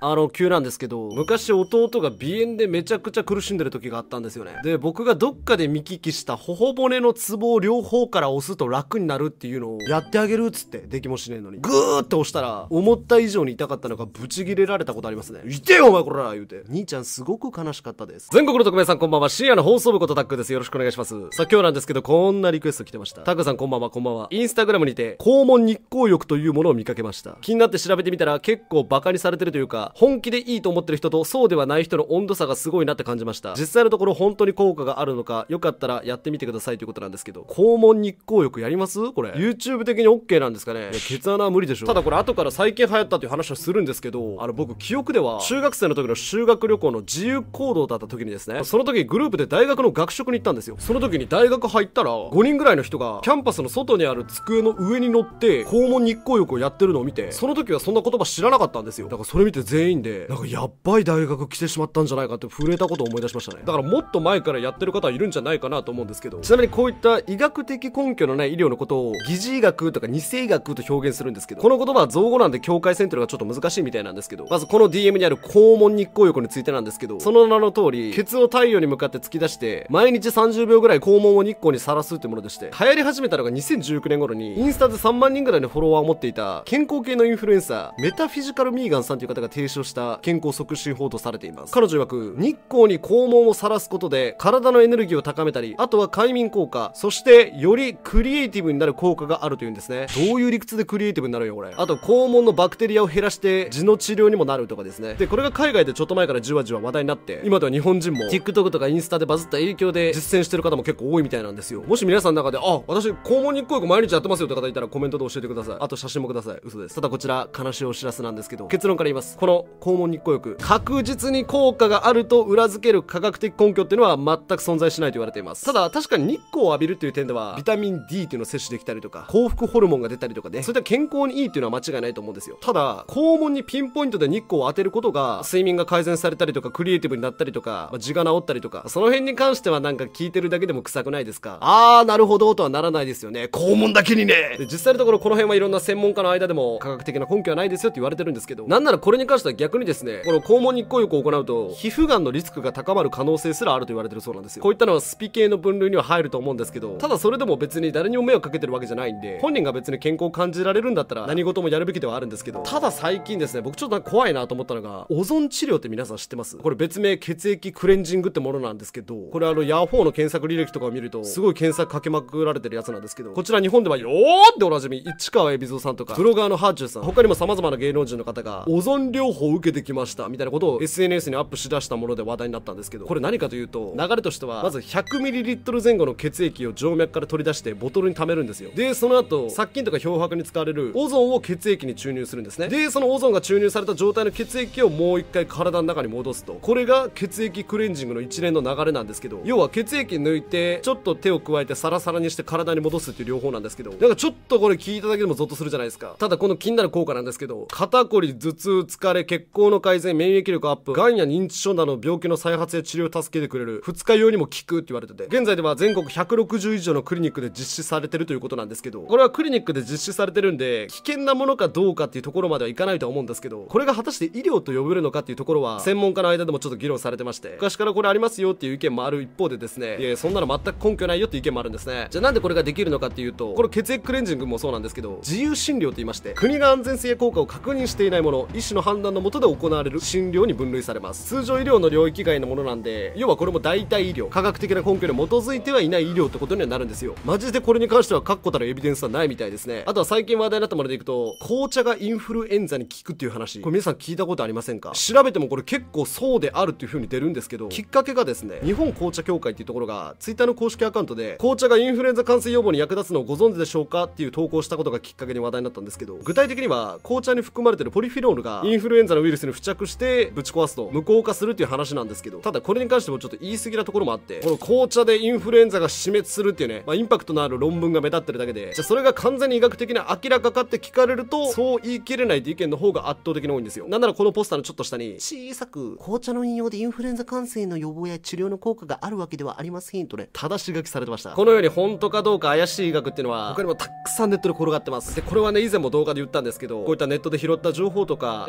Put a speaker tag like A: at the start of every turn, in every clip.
A: 急なんですけど、昔弟が鼻炎でめちゃくちゃ苦しんでる時があったんですよね。で、僕がどっかで見聞きした頬骨のツボを両方から押すと楽になるっていうのをやってあげるっつって、できもしねえのにグーって押したら思った以上に痛かったのかブチギレられたことありますね。痛えよお前こら言うて。兄ちゃんすごく悲しかったです。全国の特命さんこんばんは。深夜の放送部ことタックです。よろしくお願いします。さあ今日なんですけど、こんなリクエスト来てました。タックさんこんばんは。こんばんは。インスタグラムにて肛門日光浴というものを見かけました。気になって調べてみたら結構バカにされてるというか、本気でいいと思ってる人とそうではない人の温度差がすごいなって感じました。実際のところ本当に効果があるのか、よかったらやってみてくださいということなんですけど、肛門日光浴やります？これ YouTube 的に OK なんですかね。いやケツ穴は無理でしょ。ただこれ後から最近流行ったという話をするんですけど、僕記憶では中学生の時の修学旅行の自由行動だった時にですね、その時グループで大学の学食に行ったんですよ。その時に大学入ったら5人ぐらいの人がキャンパスの外にある机の上に乗って肛門日光浴をやってるのを見て、その時はそんな言葉知らなかったんですよ。だからそれ見て全員でなんかやっばい大学来てしまったんじゃないかって震えたことを思い出しましたね。だからもっと前からやってる方はいるんじゃないかなと思うんですけど、ちなみにこういった医学的根拠のない医療のことを疑似医学とか偽医学と表現するんですけど、この言葉は造語なんで境界線というのがちょっと難しいみたいなんですけど、まずこの DM にある肛門日光浴についてなんですけど、その名の通りケツを太陽に向かって突き出して毎日30秒ぐらい肛門を日光にさらすってものでして、流行り始めたのが2019年頃にインスタで3万人ぐらいのフォロワーを持っていた健康系のインフルエンサーメタフィジカルミーガンさんという方が提唱した健康促進法とされています。彼女曰く日光に肛門をさらすことで体のエネルギーを高めたり、あとは快眠効果、そしてよりクリエイティブになる効果があるというんですね。どういう理屈でクリエイティブになるよこれ。あと肛門のバクテリアを減らして痔の治療にもなるとかですね。でこれが海外でちょっと前からじわじわ話題になって、今では日本人も TikTok とかインスタでバズった影響で実践してる方も結構多いみたいなんですよ。もし皆さんの中で私肛門日光浴毎日やってますよって方いたらコメントで教えてください。あと写真もください。嘘です。ただこちら悲しいお知らせなんですけど、結論から言います。この肛門日光浴確実に効果があると裏付ける科学的根拠っていうのは全く存在しないと言われています。ただ確かに日光を浴びるっていう点ではビタミン D っていうのを摂取できたりとか、幸福ホルモンが出たりとかね、そういった健康にいいっていうのは間違いないと思うんですよ。ただ肛門にピンポイントで日光を当てることが睡眠が改善されたりとかクリエイティブになったりとか、痔が治ったりとか、その辺に関してはなんか聞いてるだけでも臭くないですか？なるほどとはならないですよね。肛門だけにね。で実際のところこの辺はいろんな専門家の間でも科学的な根拠はないですよって言われてるんですけど、なんならこれに関しては逆にですね、この肛門日光浴を行うと皮膚がんのリスクが高まる可能性すらあると言われてるそうなんですよ。こういったのはスピ系の分類には入ると思うんですけど、ただそれでも別に誰にも迷惑かけてるわけじゃないんで、本人が別に健康を感じられるんだったら何事もやるべきではあるんですけど、ただ最近ですね、僕ちょっと怖いなと思ったのがオゾン治療って皆さん知ってます？これ別名血液クレンジングってものなんですけど、これヤホーの検索履歴とかを見るとすごい検索かけまくられてるやつなんですけど、こちら日本ではよーっておなじみ市川海老蔵さんとかブロガーのハーチューさん、他にも様々な芸能人の方がオゾン療法を受けてきましたみたいなことを SNS にアップしだしたもので話題になったんですけど、これ何かというと流れとしてはまず 100ml 前後の血液を静脈から取り出してボトルに溜めるんですよ。でその後殺菌とか漂白に使われるオゾンを血液に注入するんですね。でそのオゾンが注入された状態の血液をもう一回体の中に戻すと、これが血液クレンジングの一連の流れなんですけど、要は血液抜いてちょっと手を加えてサラサラにして体に戻すっていう療法なんですけど、なんかちょっとこれ聞いただけでもゾッとするじゃないですか。ただこの気になる効果なんですけど、肩こり、頭痛、疲れ、血行の改善、免疫力アップ、がんや認知症などの病気の再発や治療を助けてくれる、2日用にも効くって言われてて、現在では全国160以上のクリニックで実施されてるということなんですけど、これはクリニックで実施されてるんで危険なものかどうかっていうところまではいかないとは思うんですけど、これが果たして医療と呼べるのかっていうところは専門家の間でもちょっと議論されてまして、昔からこれありますよっていう意見もある一方でですね、いやそんなの全く根拠ないよっていう意見もあるんですね。じゃあなんでこれができるのかっていうと、この血液クレンジングもそうなんですけど、自由診療と言いまして、国が安全性や効果を確認していないもの、医師の判断の下で行われる診療に分類されます。通常医療の領域外のものなんで、要はこれも代替医療、科学的な根拠に基づいてはいない医療ってことにはなるんですよ。マジでこれに関しては確固たるエビデンスはないみたいですね。あとは最近話題になったものでいくと、紅茶がインフルエンザに効くっていう話、これ皆さん聞いたことありませんか？調べてもこれ結構そうであるっていう風に出るんですけど、きっかけがですね、日本紅茶協会っていうところがツイッターの公式アカウントで紅茶がインフルエンザ感染予防に役立つのをご存知でしょうかっていう投稿したことがきっかけに話題になったんですけど、具体的には紅茶に含まれてるポリフィノールがインフルエンザのウイルスに付着してぶち壊すと無効化するっていう話なんですけど、ただこれに関してもちょっと言い過ぎなところもあって、この紅茶でインフルエンザが死滅するっていうね、インパクトのある論文が目立ってるだけで、じゃあそれが完全に医学的な明らかかって聞かれるとそう言い切れないって意見の方が圧倒的に多いんですよ。なんならこのポスターのちょっと下に小さく紅茶の飲用でインフルエンザ感染の予防や治療の効果があるわけではありませんとね、正し書きされてました。このように本当かどうか怪しい医学っていうのは他にもたくさんネットで転がってます。でこれはね、以前も動画で言ったんですけど、こういったネットで拾った情報とか演出激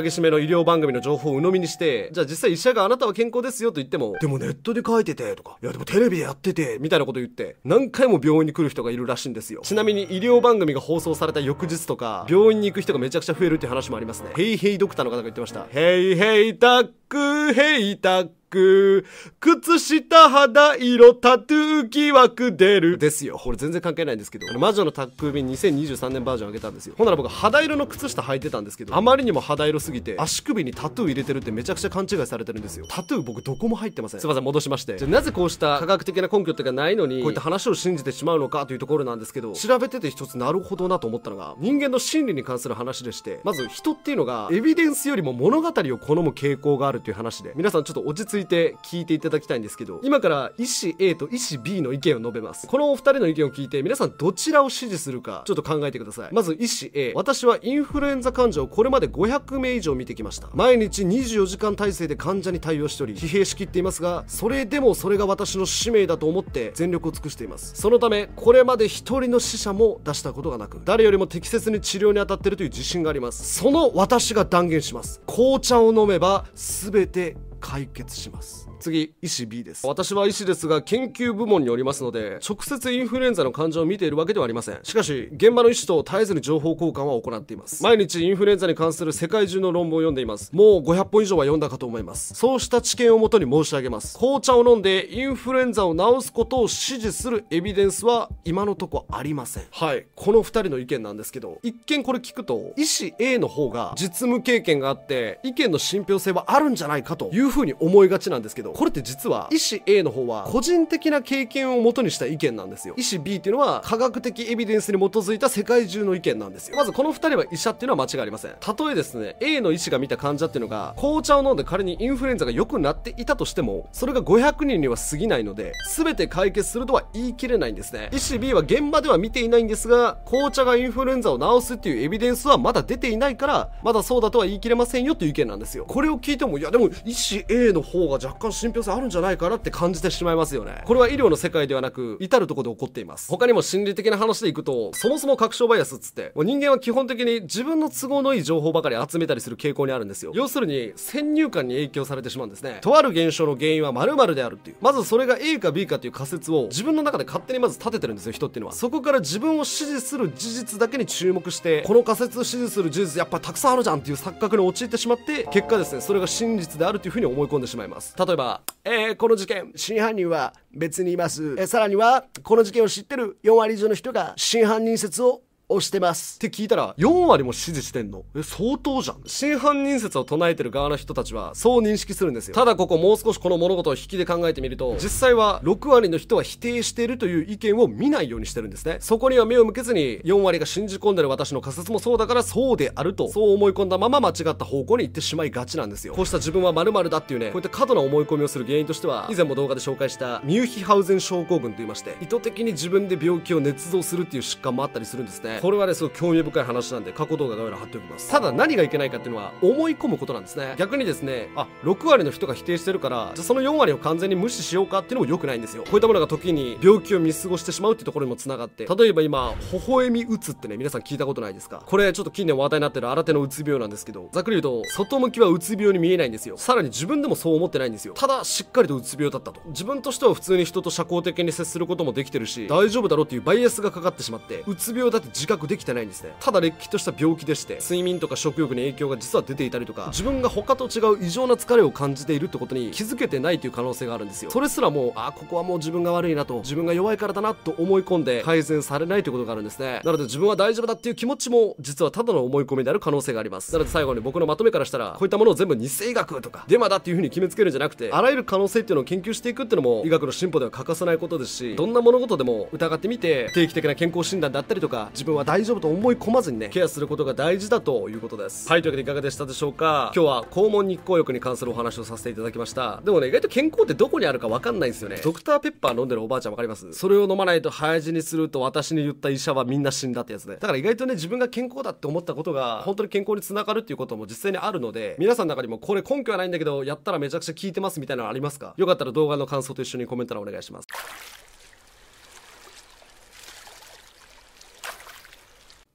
A: 激しめの医療番組の情報を鵜呑みにして、じゃあ実際医者があなたは健康ですよと言っても、でもネットで書いててとか、いやでもテレビでやっててみたいなこと言って何回も病院に来る人がいるらしいんですよ。ちなみに医療番組が放送された翌日とか病院に行く人がめちゃくちゃ増えるっていう話もありますね。ヘイヘイドクターの方が言ってました。ヘイヘイタックヘイタック靴下肌色タトゥー疑惑出るですよ。これ全然関係ないんですけど、魔女の宅急便2023年バージョン上げたんですよ。ほんなら僕肌色の靴下履いてたんですけど、あまりにも肌色すぎて足首にタトゥー入れてるってめちゃくちゃ勘違いされてるんですよ。タトゥー僕どこも入ってません。すいません、戻しまして、じゃあなぜこうした科学的な根拠ってがないのにこういった話を信じてしまうのかというところなんですけど、調べてて一つなるほどなと思ったのが人間の心理に関する話でして、まず人っていうのがエビデンスよりも物語を好む傾向があるという話で、皆さんちょっと落ち着いて聞いていただきたいんですけど、今から医師 A と医師 B の意見を述べます。このお二人の意見を聞いて皆さんどちらを支持するかちょっと考えてください。まず医師 A、 私はインフルエンザ患者をこれまで500名以上見てきました。毎日24時間体制で患者に対応しており疲弊しきっていますが、それでもそれが私の使命だと思って全力を尽くしています。そのためこれまで一人の死者も出したことがなく、誰よりも適切に治療に当たっているという自信があります。その私が断言します。紅茶を飲めば全て解決します。次、医師 B です。私は医師ですが研究部門におりますので直接インフルエンザの患者を見ているわけではありません。しかし現場の医師と絶えずに情報交換は行っています。毎日インフルエンザに関する世界中の論文を読んでいます。もう500本以上は読んだかと思います。そうした知見をもとに申し上げます。紅茶を飲んでインフルエンザを治すことを支持するエビデンスは今のところありません。はい、この2人の意見なんですけど、一見これ聞くと医師 A の方が実務経験があって意見の信憑性はあるんじゃないかというふうに思いがちなんですけど、これって実は医師 A の方は個人的な経験を元にした意見なんですよ。医師 B っていうのは科学的エビデンスに基づいた世界中の意見なんですよ。まずこの2人は医者っていうのは間違いありません。たとえですね A の医師が見た患者っていうのが紅茶を飲んで仮にインフルエンザが良くなっていたとしても、それが500人には過ぎないので全て解決するとは言い切れないんですね。医師 B は現場では見ていないんですが、紅茶がインフルエンザを治すっていうエビデンスはまだ出ていないからまだそうだとは言い切れませんよという意見なんですよ。これを聞いても、いやでも医師 A の方が若干信憑性あるんじゃないかなって感じてしまいますよね。これは医療の世界ではなく至るところで起こっています。他にも心理的な話でいくと、そもそも確証バイアスっつってもう人間は基本的に自分の都合のいい情報ばかり集めたりする傾向にあるんですよ。要するに先入観に影響されてしまうんですね。とある現象の原因は〇〇であるっていう、まずそれが A か B かという仮説を自分の中で勝手にまず立ててるんですよ、人っていうのは。そこから自分を支持する事実だけに注目して、この仮説を支持する事実やっぱたくさんあるじゃんっていう錯覚に陥ってしまって、結果ですねそれが真実であるというふうに思い込んでしまいます。例えばこの事件真犯人は別にいます。さらにはこの事件を知ってる4割以上の人が真犯人説を押してますって聞いたら4割も支持してんの？相当じゃん。真犯人説を唱えてる側の人たちはそう認識するんですよ。ただここもう少しこの物事を引きで考えてみると、実際は6割の人は否定しているという意見を見ないようにしてるんですね。そこには目を向けずに4割が信じ込んでる私の仮説もそうだからそうであると、そう思い込んだまま間違った方向に行ってしまいがちなんですよ。こうした自分は〇〇だっていうね、こういった過度な思い込みをする原因としては、以前も動画で紹介したミューヒハウゼン症候群と言いまして、意図的に自分で病気を捏造するっていう疾患もあったりするんですね。これはねすごい興味深い話なんで過去動画概要欄貼っておきます。ただ何がいけないかっていうのは思い込むことなんですね。逆にですね、6割の人が否定してるからじゃあその4割を完全に無視しようかっていうのも良くないんですよ。こういったものが時に病気を見過ごしてしまうっていうところにもつながって、例えば今微笑みうつってね、皆さん聞いたことないですか？これちょっと近年話題になってる新手のうつ病なんですけど、ざっくり言うと外向きはうつ病に見えないんですよ。さらに自分でもそう思ってないんですよ。ただしっかりとうつ病だったと、自分としては普通に人と社交的に接することもできてるし大丈夫だろうっていうバイアスがかかってしまって、うつ病だって自覚できてないんですね。ただれっきとした病気でして、睡眠とか食欲に影響が実は出ていたりとか、自分が他と違う異常な疲れを感じているってことに気づけてないという可能性があるんですよ。それすらもここはもう自分が悪いなと、自分が弱いからだなと思い込んで改善されないということがあるんですね。なので自分は大丈夫だっていう気持ちも実はただの思い込みである可能性があります。なので最後に僕のまとめからしたら、こういったものを全部偽医学とかデマだっていう風に決めつけるんじゃなくて、あらゆる可能性っていうのを研究していくっていうのも医学の進歩では欠かせないことですし、どんな物事でも疑ってみて定期的な健康診断だったりとか、自分は大丈夫と思い込まずにねケアすることが大事だということです。はい、というわけでいかがでしたでしょうか。今日は肛門日光浴に関するお話をさせていただきました。でもね、意外と健康ってどこにあるか分かんないんですよね。ドクターペッパー飲んでるおばあちゃん分かります？それを飲まないと早死にすると私に言った医者はみんな死んだってやつで、だから意外とね自分が健康だって思ったことが本当に健康につながるっていうことも実際にあるので、皆さんの中にもこれ根拠はないんだけどやったらめちゃくちゃ効いてますみたいなのありますか？よかったら動画の感想と一緒にコメント欄お願いします。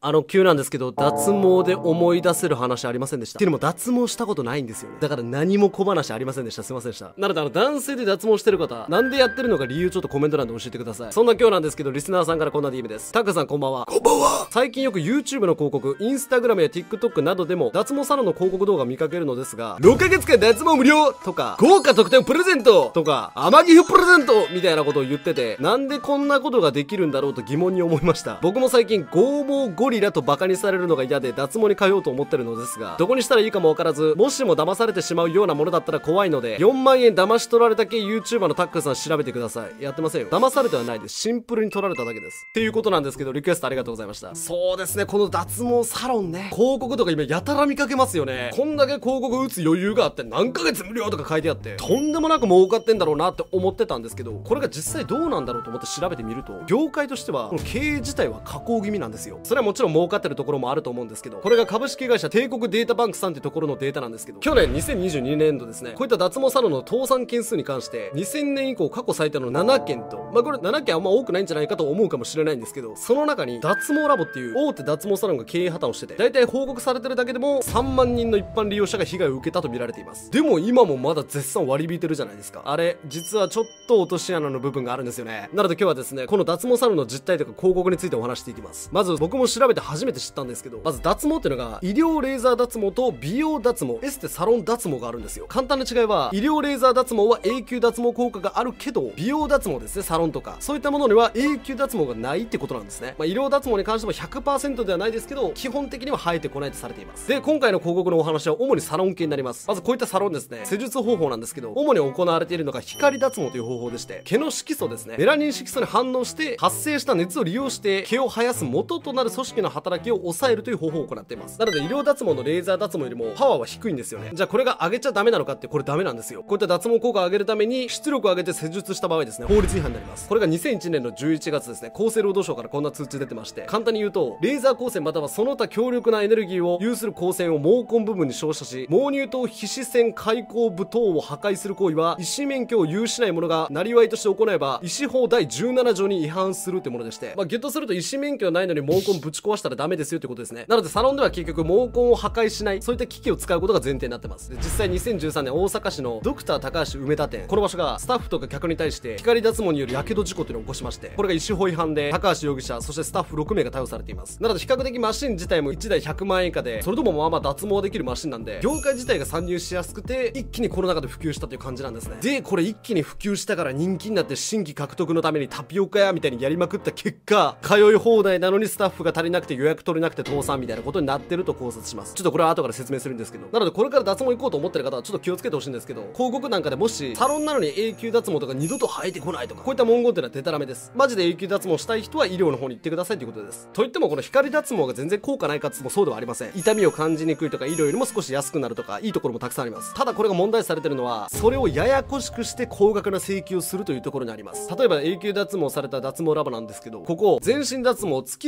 A: 急なんですけど、脱毛で思い出せる話ありませんでした。っていうのも脱毛したことないんですよね。だから何も小話ありませんでした。すいませんでした。なので男性で脱毛してる方、なんでやってるのか理由ちょっとコメント欄で教えてください。そんな今日なんですけど、リスナーさんからこんな DM です。タックさんこんばんは。こんばんは。最近よく YouTube の広告、Instagram や TikTok などでも脱毛サロンの広告動画見かけるのですが、6ヶ月間脱毛無料とか、豪華特典プレゼントとか、天城プレゼントみたいなことを言ってて、なんでこんなことができるんだろうと疑問に思いました。僕も最近剛毛ゴリラとバカにされるのが嫌で脱毛に通おうと思ってるのですが、どこにしたらいいかもわからず、もしも騙されてしまうようなものだったら怖いので、4万円騙し取られた系 YouTuber のタックさん調べてください。やってませんよ。騙されてはないです。シンプルに取られただけです。っていうことなんですけど、リクエストありがとうございました。そうですね、この脱毛サロンね、広告とか今やたら見かけますよね。こんだけ広告打つ余裕があって何ヶ月無料とか書いてあって、とんでもなく儲かってんだろうなって思ってたんですけど、これが実際どうなんだろうと思って調べてみると、業界としてはこの経営自体は下降気味なんですよ。それはもちろん儲かってるところもあると思うんですけど、これが株式会社帝国データバンクさんってところのデータなんですけど、去年2022年度ですね、こういった脱毛サロンの倒産件数に関して2000年以降過去最多の7件と、これ7件あんま多くないんじゃないかと思うかもしれないんですけど、その中に脱毛ラボっていう大手脱毛サロンが経営破綻をしてて、大体報告されてるだけでも3万人の一般利用者が被害を受けたと見られています。でも今もまだ絶賛割り引いてるじゃないですか。あれ実はちょっと落とし穴の部分があるんですよね。なので今日はですね、この脱毛サロンの実態とか広告についてお話していきます。まず僕も調べて初めて知ったんですけど、まず脱毛っていうのが医療レーザー脱毛と美容脱毛、エステサロン脱毛があるんですよ。簡単な違いは、医療レーザー脱毛は永久脱毛効果があるけど、美容脱毛ですね、サロンとかそういったものには永久脱毛がないってことなんですね。医療脱毛に関しても 100% ではないですけど、基本的には生えてこないとされています。で、今回の広告のお話は主にサロン系になります。まずこういったサロンですね、施術方法なんですけど、主に行われているのが光脱毛という方法でして、毛の色素ですね、メラニン色素に反応して発生した熱を利用して毛を生やす元となる組織の働きを抑えるという方法を行っています。なので医療脱毛のレーザー脱毛よりもパワーは低いんですよね。じゃあこれが上げちゃダメなのかって、これダメなんですよ。こういった脱毛効果を上げるために出力を上げて施術した場合ですね、法律違反になります。これが2001年の11月ですね、厚生労働省からこんな通知出てまして、簡単に言うと、レーザー光線またはその他強力なエネルギーを有する光線を毛根部分に照射し、毛乳と皮脂腺開口部等を破壊する行為は医師免許を有しない者が生業として行えば医師法第17条に違反するってものでして、ギュッとすると医師免許ないのに毛根ぶち壊したらダメですよってことですね。なのでサロンでは結局毛根を破壊しない、そういった機器を使うことが前提になってます。で、実際2013年大阪市のドクター高橋梅田店、この場所がスタッフとか客に対して光脱毛によるやけど事故というのを起こしまして、これが医師法違反で高橋容疑者そしてスタッフ6名が逮捕されています。なので比較的マシン自体も1台100万円以下で、それともまあまあ脱毛できるマシンなんで、業界自体が参入しやすくて一気にコロナ禍で普及したという感じなんですね。で、これ一気に普及したから人気になって新規獲得のためにタピオカ屋みたいにやりまくった結果、通い放題なのにスタッフが足りなくて予約取れなくて倒産みたいなことになってると考察します。ちょっとこれは後から説明するんですけど、なのでこれから脱毛行こうと思ってる方はちょっと気をつけてほしいんですけど、広告なんかでもしサロンなのに永久脱毛とか二度と生えてこないとか、こういった文言っていうのはデタラメです。マジで永久脱毛したい人は医療の方に行ってくださいということです。といってもこの光脱毛が全然効果ないかつってもそうではありません。痛みを感じにくいとか、医療よりも少し安くなるとか、いいところもたくさんあります。ただこれが問題視されてるのは、それをややこしくして高額な請求をするというところにあります。例えば永久脱毛された脱毛ラボなんですけど、ここ全身脱毛月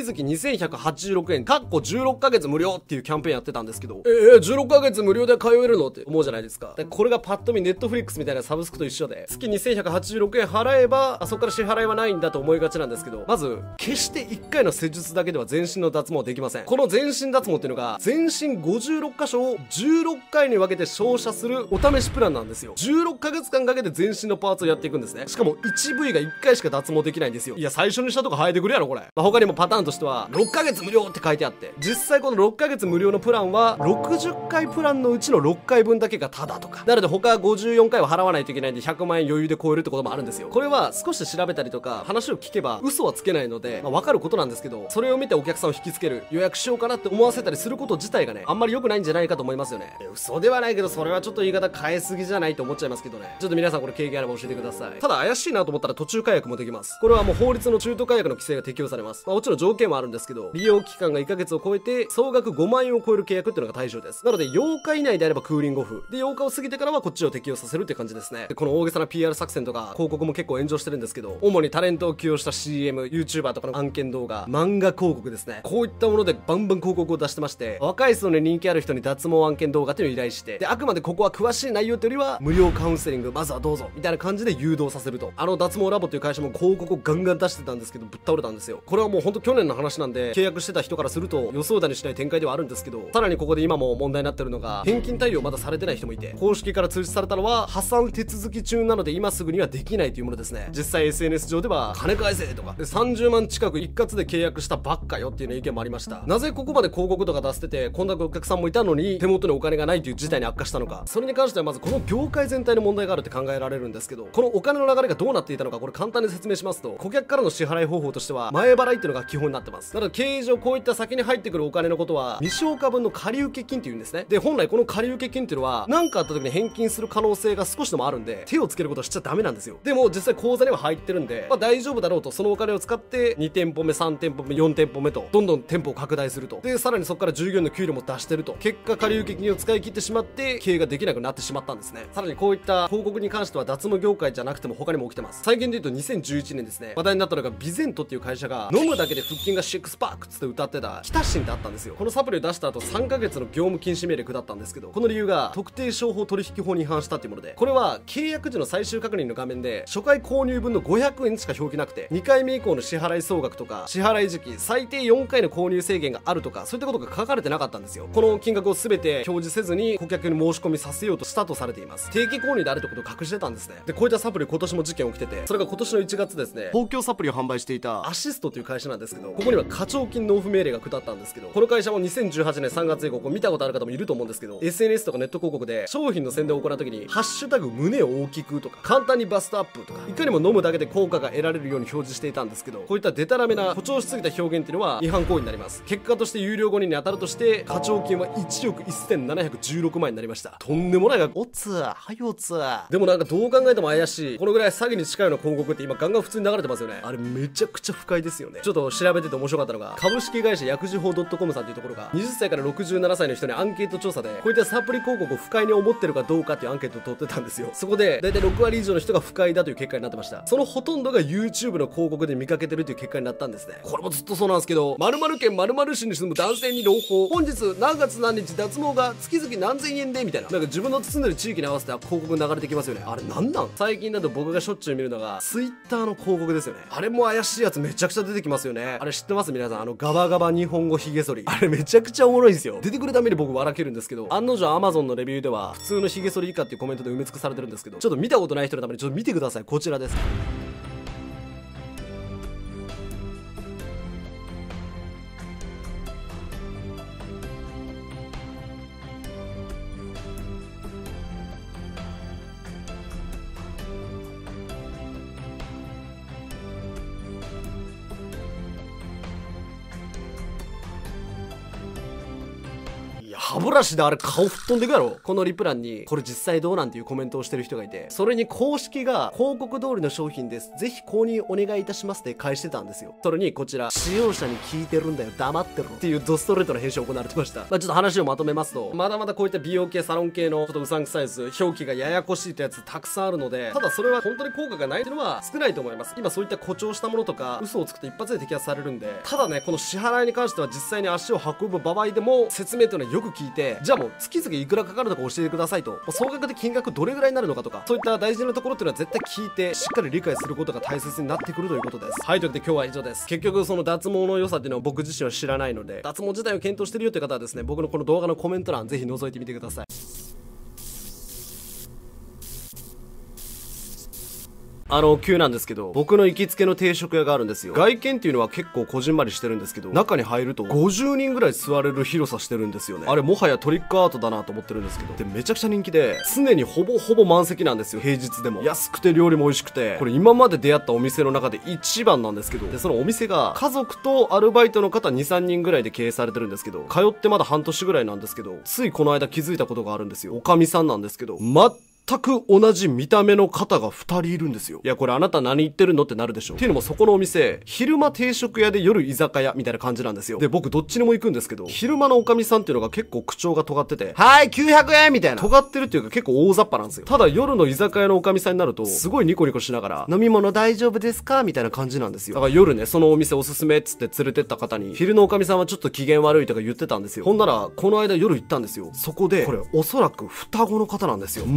A: 々2186円16ヶ月無料っていうキャンペーンやってたんですけど、16ヶ月無料で通えるのって思うじゃないですか。で、これがパッと見ネットフリックスみたいなサブスクと一緒で、月2186円払えばそこから支払いはないんだと思いがちなんですけど、まず決して1回の施術だけでは全身の脱毛できません。この全身脱毛っていうのが全身56箇所を16回に分けて照射するお試しプランなんですよ。16ヶ月間かけて全身のパーツをやっていくんですね。しかも1部位が1回しか脱毛できないんですよ。いや、最初にしたとこ生えてくるやろこれ。他にもパターンとしては6ヶ月無料って書いてあって、実際この6ヶ月無料のプランは60回プランのうちの6回分だけがタダとか、なので他54回は払わないといけないんで100万円余裕で超えるってこともあるんですよ。これは少し調べたりとか話を聞けば嘘はつけないので、分かることなんですけど、それを見てお客さんを引きつける、予約しようかなって思わせたりすること自体がね、あんまり良くないんじゃないかと思いますよね。嘘ではないけど、それはちょっと言い方変えすぎじゃないと思っちゃいますけどね。ちょっと皆さんこれ経験あれば教えてください。ただ怪しいなと思ったら途中解約もできます。これはもう法律の中途解約の規制が適用されます。もちろん条件もあるんですけど、利用期間が1ヶ月を超えて総額5万円を超える契約っていうのが対象です。なので8日以内であればクーリングオフで、8日を過ぎてからはこっちを適用させるって感じですね。で、この大げさな PR 作戦とか広告も結構炎上してるんですけど、主にタレントを起用した CM、YouTuber とかの案件動画、漫画広告ですね、こういったものでバンバン広告を出してまして、若い層に人気ある人に脱毛案件動画っていうのを依頼して、で、あくまでここは詳しい内容というよりは無料カウンセリングまずはどうぞみたいな感じで誘導させると、脱毛ラボっていう会社も広告をガンガン出してたんですけどぶっ倒れたんですよ。これはもうほんと去年の話なんで、経契約してた人からすると予想だにしない展開ではあるんですけど、さらにここで今も問題になってるのが返金対応まだされてない人もいて、公式から通知されたのは破産手続き中なので今すぐにはできないというものですね。実際 SNS 上では金返せとかで30万近く一括で契約したばっかよっていうような意見もありました。なぜここまで広告とか出しててこんなお客さんもいたのに手元にお金がないという事態に悪化したのか、それに関してはまずこの業界全体の問題があるって考えられるんですけど、このお金の流れがどうなっていたのか、これ簡単に説明しますと、顧客からの支払い方法としては前払いっていうのが基本になってます。なので経営上こういった先に入ってくるお金のことは未消化分の借受金っていうんですね。で本来この借受金っていうのは何かあった時に返金する可能性が少しでもあるんで手をつけることはしちゃダメなんですよ。でも実際口座には入ってるんで、大丈夫だろうと、そのお金を使って2店舗目3店舗目4店舗目とどんどん店舗を拡大すると、でさらにそこから従業員の給料も出してると、結果借受金を使い切ってしまって経営ができなくなってしまったんですね。さらにこういった広告に関しては脱毛業界じゃなくても他にも起きてます。最近で言うと2011年ですね、話題になったのがビゼントっていう会社が飲むだけで腹筋がシックスパークっつって歌ってたキタシンってあったんですよ。このサプリを出した後3ヶ月の業務禁止命令下ったんですけど、この理由が特定商法取引法に違反したっていうもので、これは契約時の最終確認の画面で初回購入分の500円しか表記なくて、2回目以降の支払い総額とか支払い時期、最低4回の購入制限があるとか、そういったことが書かれてなかったんですよ。この金額を全て表示せずに顧客に申し込みさせようとしたとされています。定期購入であるってことを隠してたんですね。でこういったサプリ今年も事件起きてて、それが今年の1月ですね、東京サプリを販売していたアシストという会社なんですけど、ここには課徴金納付命令が下ったんですけど、この会社も2018年3月以降見たことある方もいると思うんですけど、 SNS とかネット広告で商品の宣伝を行う時にハッシュタグ胸を大きくとか簡単にバストアップとか、いかにも飲むだけで効果が得られるように表示していたんですけど、こういったデタラメな誇張しすぎた表現っていうのは違反行為になります。結果として有料後に当たるとして課徴金は1億1716万円になりました。とんでもないがおつはよつ。でもなんかどう考えても怪しい、このぐらい詐欺に近いような広告って今ガンガン普通に流れてますよね。あれめちゃくちゃ不快ですよね。ちょっと調べてて面白かったのが、株式会社薬事法 .com さんというところが20歳から67歳の人にアンケート調査で、こういったサプリ広告を不快に思ってるかどうかっていうアンケートを取ってたんですよ。そこで大体6割以上の人が不快だという結果になってました。そのほとんどが YouTube の広告で見かけてるという結果になったんですね。これもずっとそうなんですけど、〇〇県〇〇市に住む男性に朗報、本日何月何日脱毛が月々何千円でみたいな、なんか自分の住んでる地域に合わせて広告流れてきますよね。あれなんなん？最近だと僕がしょっちゅう見るのが Twitter の広告ですよね。あれも怪しいやつめちゃくちゃ出てきますよね。あれ知ってます皆さん？ガバガバ日本語ひげ剃り、あれめちゃくちゃおもろいんですよ。出てくるために僕笑けるんですけど、案の定 Amazon のレビューでは普通のひげ剃り以下っていうコメントで埋め尽くされてるんですけど、ちょっと見たことない人のためにちょっと見てください。こちらです。歯ブラシであれ顔吹っ飛んでくやろ。このリプ欄にこれ実際どうなんていうコメントをしてる人がいて、それに公式が広告通りの商品です、ぜひ購入お願いいたしますって返してたんですよ。それにこちら使用者に聞いてるんだよ黙ってろっていうドストレートな編集が行われてました。ちょっと話をまとめますと、まだまだこういった美容系サロン系のちょっとうさんくさいやつ、表記がややこしいってやつたくさんあるので、ただそれは本当に効果がないっていうのは少ないと思います。今そういった誇張したものとか嘘をつくと一発で摘発されるんで、ただねこの支払いに関しては実際に足を運ぶ場合でも説明というのはよく聞いて、じゃあもう月々いくらかかるのか教えてくださいと、総額で金額どれぐらいになるのかとか、そういった大事なところっていうのは絶対聞いてしっかり理解することが大切になってくるということです。はい、ということで今日は以上です。結局その脱毛の良さっていうのは僕自身は知らないので、脱毛自体を検討してるよという方はですね、僕のこの動画のコメント欄ぜひ覗いてみてください。急なんですけど、僕の行きつけの定食屋があるんですよ。外見っていうのは結構こじんまりしてるんですけど、中に入ると50人ぐらい座れる広さしてるんですよね。あれもはやトリックアートだなと思ってるんですけど、でめちゃくちゃ人気で常にほぼほぼ満席なんですよ。平日でも安くて料理も美味しくて、これ今まで出会ったお店の中で一番なんですけど、でそのお店が家族とアルバイトの方 2,3 人ぐらいで経営されてるんですけど、通ってまだ半年ぐらいなんですけど、ついこの間気づいたことがあるんですよ。おかみさんなんですけど、全く同じ見た目の方が2人いるんですよ。いやこれあなた何言ってるのってなるでしょ。っていうのもそこのお店昼間定食屋で夜居酒屋みたいな感じなんですよ。で僕どっちにも行くんですけど、昼間のおかみさんっていうのが結構口調が尖ってて、はい900円みたいな尖ってるっていうか結構大雑把なんですよ。ただ夜の居酒屋のおかみさんになるとすごいニコニコしながら、飲み物大丈夫ですかみたいな感じなんですよ。だから夜ねそのお店おすすめっつって連れてった方に、昼のおかみさんはちょっと機嫌悪いとか言ってたんですよ。ほんならこの間夜行ったんですよ。そこでこれおそらく双子の方なんですよ。全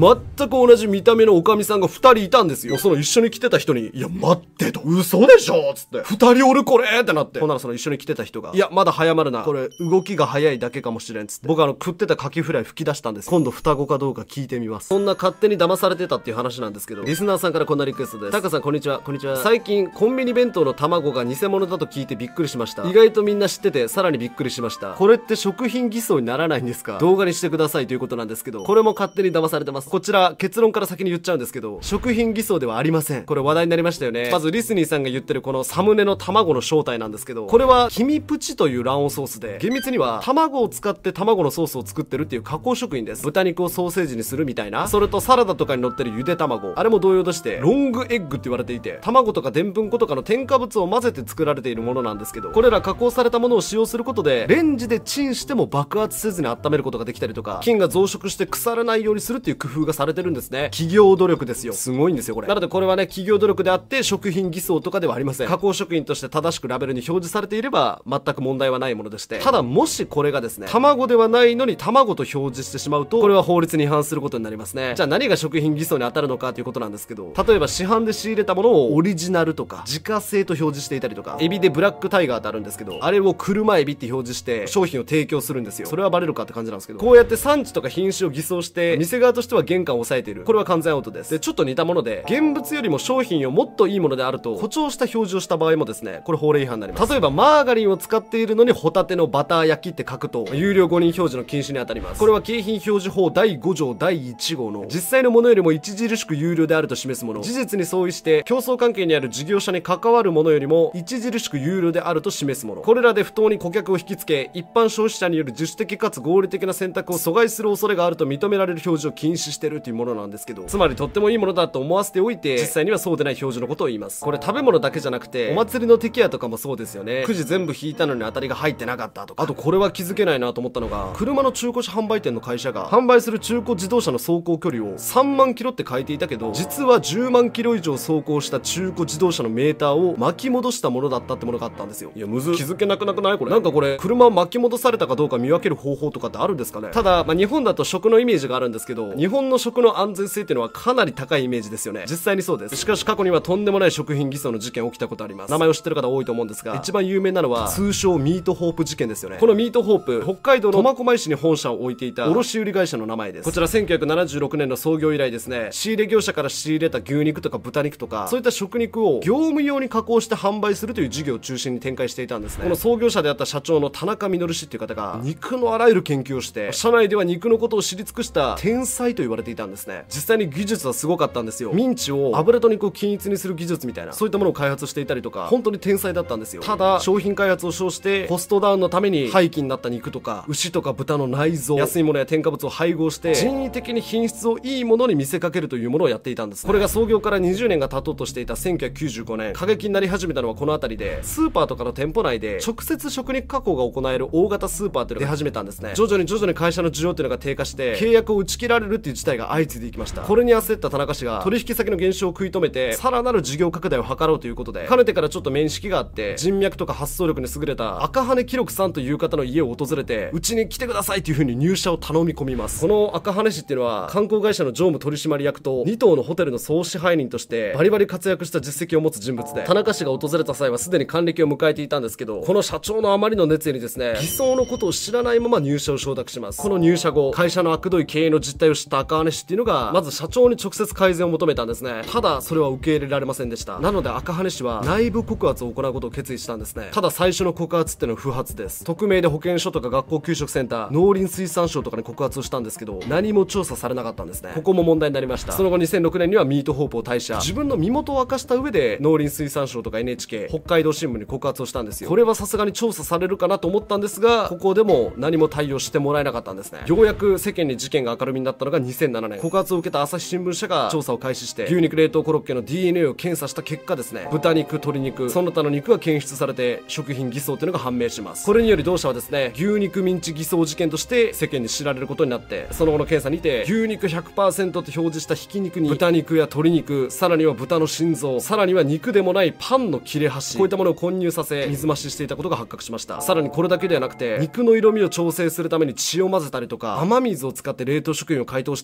A: く同じ見た目のおかみさんが2人いたんですよ。その一緒に来てた人に、いや待ってと、嘘でしょつって、2人おるこれってなって、ほんならその一緒に来てた人が、いやまだ早まるな、これ動きが早いだけかもしれんつって、僕食ってたカキフライ吹き出したんです。今度双子かどうか聞いてみます。そんな勝手に騙されてたっていう話なんですけど、リスナーさんからこんなリクエストです。タカさんこんにちは。こんにちは。最近コンビニ弁当の卵が偽物だと聞いてびっくりしました。意外とみんな知っててさらにびっくりしました。これって食品偽装にならないんですか？動画にしてくださいということなんですけど、これも勝手に騙されてます。こちら結論から先に言っちゃうんですけど、食品偽装ではありません。これ話題になりましたよね。まずリスニーさんが言ってるこのサムネの卵の正体なんですけど、これはキミプチという卵黄ソースで、厳密には卵を使って卵のソースを作ってるっていう加工食品です。豚肉をソーセージにするみたいな。それとサラダとかに乗ってるゆで卵、あれも同様としてロングエッグって言われていて、卵とかでんぷん粉とかの添加物を混ぜて作られているものなんですけど、これら加工されたものを使用することでレンジでチンしても爆発せずに温めることができたりとか、菌が増殖して腐らないようにするっていう工夫がされてるんですね。企業努力ですよ。すごいんですよこれ。なのでこれはね、企業努力であって食品偽装とかではありません。加工食品として正しくラベルに表示されていれば全く問題はないものでして、ただもしこれがですね、卵ではないのに卵と表示してしまうと、これは法律に違反することになりますね。じゃあ何が食品偽装に当たるのかということなんですけど、例えば市販で仕入れたものをオリジナルとか自家製と表示していたりとか、エビでブラックタイガーってあるんですけど、あれを車エビって表示して商品を提供するんですよ。それはバレるかって感じなんですけど、こうやって産地とか品種を偽装して店側としては原価を抑えている、これは完全アウトです。でちょっと似たもので、現物よりも商品をもっといいものであると誇張した表示をした場合もですね、これ法令違反になります。例えばマーガリンを使っているのにホタテのバター焼きって書くと有料誤認表示の禁止に当たります。これは景品表示法第5条第1号の実際のものよりも著しく有料であると示すもの、事実に相違して競争関係にある事業者に関わるものよりも著しく有料であると示すもの、これらで不当に顧客を引きつけ一般消費者による自主的かつ合理的な選択を阻害する恐れがあると認められる表示を禁止してるというものなんですけど、つまりとってもいいものだと思わせておいて実際にはそうでない表示のことを言います。これ食べ物だけじゃなくてお祭りのテキヤとかもそうですよね。くじ全部引いたのに当たりが入ってなかったとか。あとこれは気づけないなと思ったのが、車の中古車販売店の会社が販売する中古自動車の走行距離を3万キロって書いていたけど、実は10万キロ以上走行した中古自動車のメーターを巻き戻したものだったってものがあったんですよ。いやむず、気づけなくないこれ。なんかこれ車巻き戻されたかどうか見分ける方法とかってあるんですかね。ただ日本だと食のイメージがあるんですけど、日本の食の安全性っていうのはかなり高いイメージですよね。実際にそうです。しかし過去にはとんでもない食品偽装の事件起きたことあります。名前を知ってる方多いと思うんですが、一番有名なのは通称ミートホープ事件ですよね。このミートホープ、北海道の苫小牧市に本社を置いていた卸売会社の名前です。こちら1976年の創業以来ですね、仕入れ業者から仕入れた牛肉とか豚肉とかそういった食肉を業務用に加工して販売するという事業を中心に展開していたんですね。この創業者であった社長の田中実氏っていう方が肉のあらゆる研究をして、社内では肉のことを知り尽くした天才と言われていたんですね。実際に技術はすごかったんですよ。ミンチを油と肉を均一にする技術みたいな、そういったものを開発していたりとか、本当に天才だったんですよ。ただ商品開発を称してコストダウンのために廃棄になった肉とか牛とか豚の内臓、安いものや添加物を配合して人為的に品質をいいものに見せかけるというものをやっていたんです。これが創業から20年が経とうとしていた1995年、過激になり始めたのはこの辺りで、スーパーとかの店舗内で直接食肉加工が行える大型スーパーっていうのが出始めたんですね。徐々に会社の需要っていうのが低下して契約を打ち切られるっていう事態が相次いでいきました。これに焦った田中氏が取引先の減少を食い止めてさらなる事業拡大を図ろうということで、かねてからちょっと面識があって人脈とか発想力に優れた赤羽記録さんという方の家を訪れて、うちに来てくださいという風に入社を頼み込みます。この赤羽氏っていうのは観光会社の常務取締役と2棟のホテルの総支配人としてバリバリ活躍した実績を持つ人物で、田中氏が訪れた際はすでに還暦を迎えていたんですけど、この社長のあまりの熱意にですね、偽装のことを知らないまま入社を承諾します。この入社後、会社の悪どい経営の実態を知った赤羽氏っていうのがまず社長に直接改善を求めたんですね。ただそれは受け入れられませんでした。なので赤羽氏は内部告発を行うことを決意したんですね。ただ最初の告発っていうのは不発です。匿名で保健所とか学校給食センター、農林水産省とかに告発をしたんですけど、何も調査されなかったんですね。ここも問題になりました。その後2006年にはミートホープを退社、自分の身元を明かした上で農林水産省とか NHK、北海道新聞に告発をしたんですよ。これはさすがに調査されるかなと思ったんですが、ここでも何も対応してもらえなかったんですね。ようやく世間に事件が明るみになったのが2007年、告発を受けた朝日新聞社が調査を開始して牛肉冷凍コロッケの DNA を検査した結果ですね、豚肉、鶏肉、その他の肉が検出されて食品偽装というのが判明します。これにより同社はですね、牛肉ミンチ偽装事件として世間に知られることになって、その後の検査にて牛肉 100% と表示したひき肉に豚肉や鶏肉、さらには豚の心臓、さらには肉でもないパンの切れ端、こういったものを混入させ水増ししていたことが発覚しました。さらにこれだけではなくて、肉の色味を調整するために血を混ぜたりとか雨水を使って冷凍食品を解凍していたんじゃない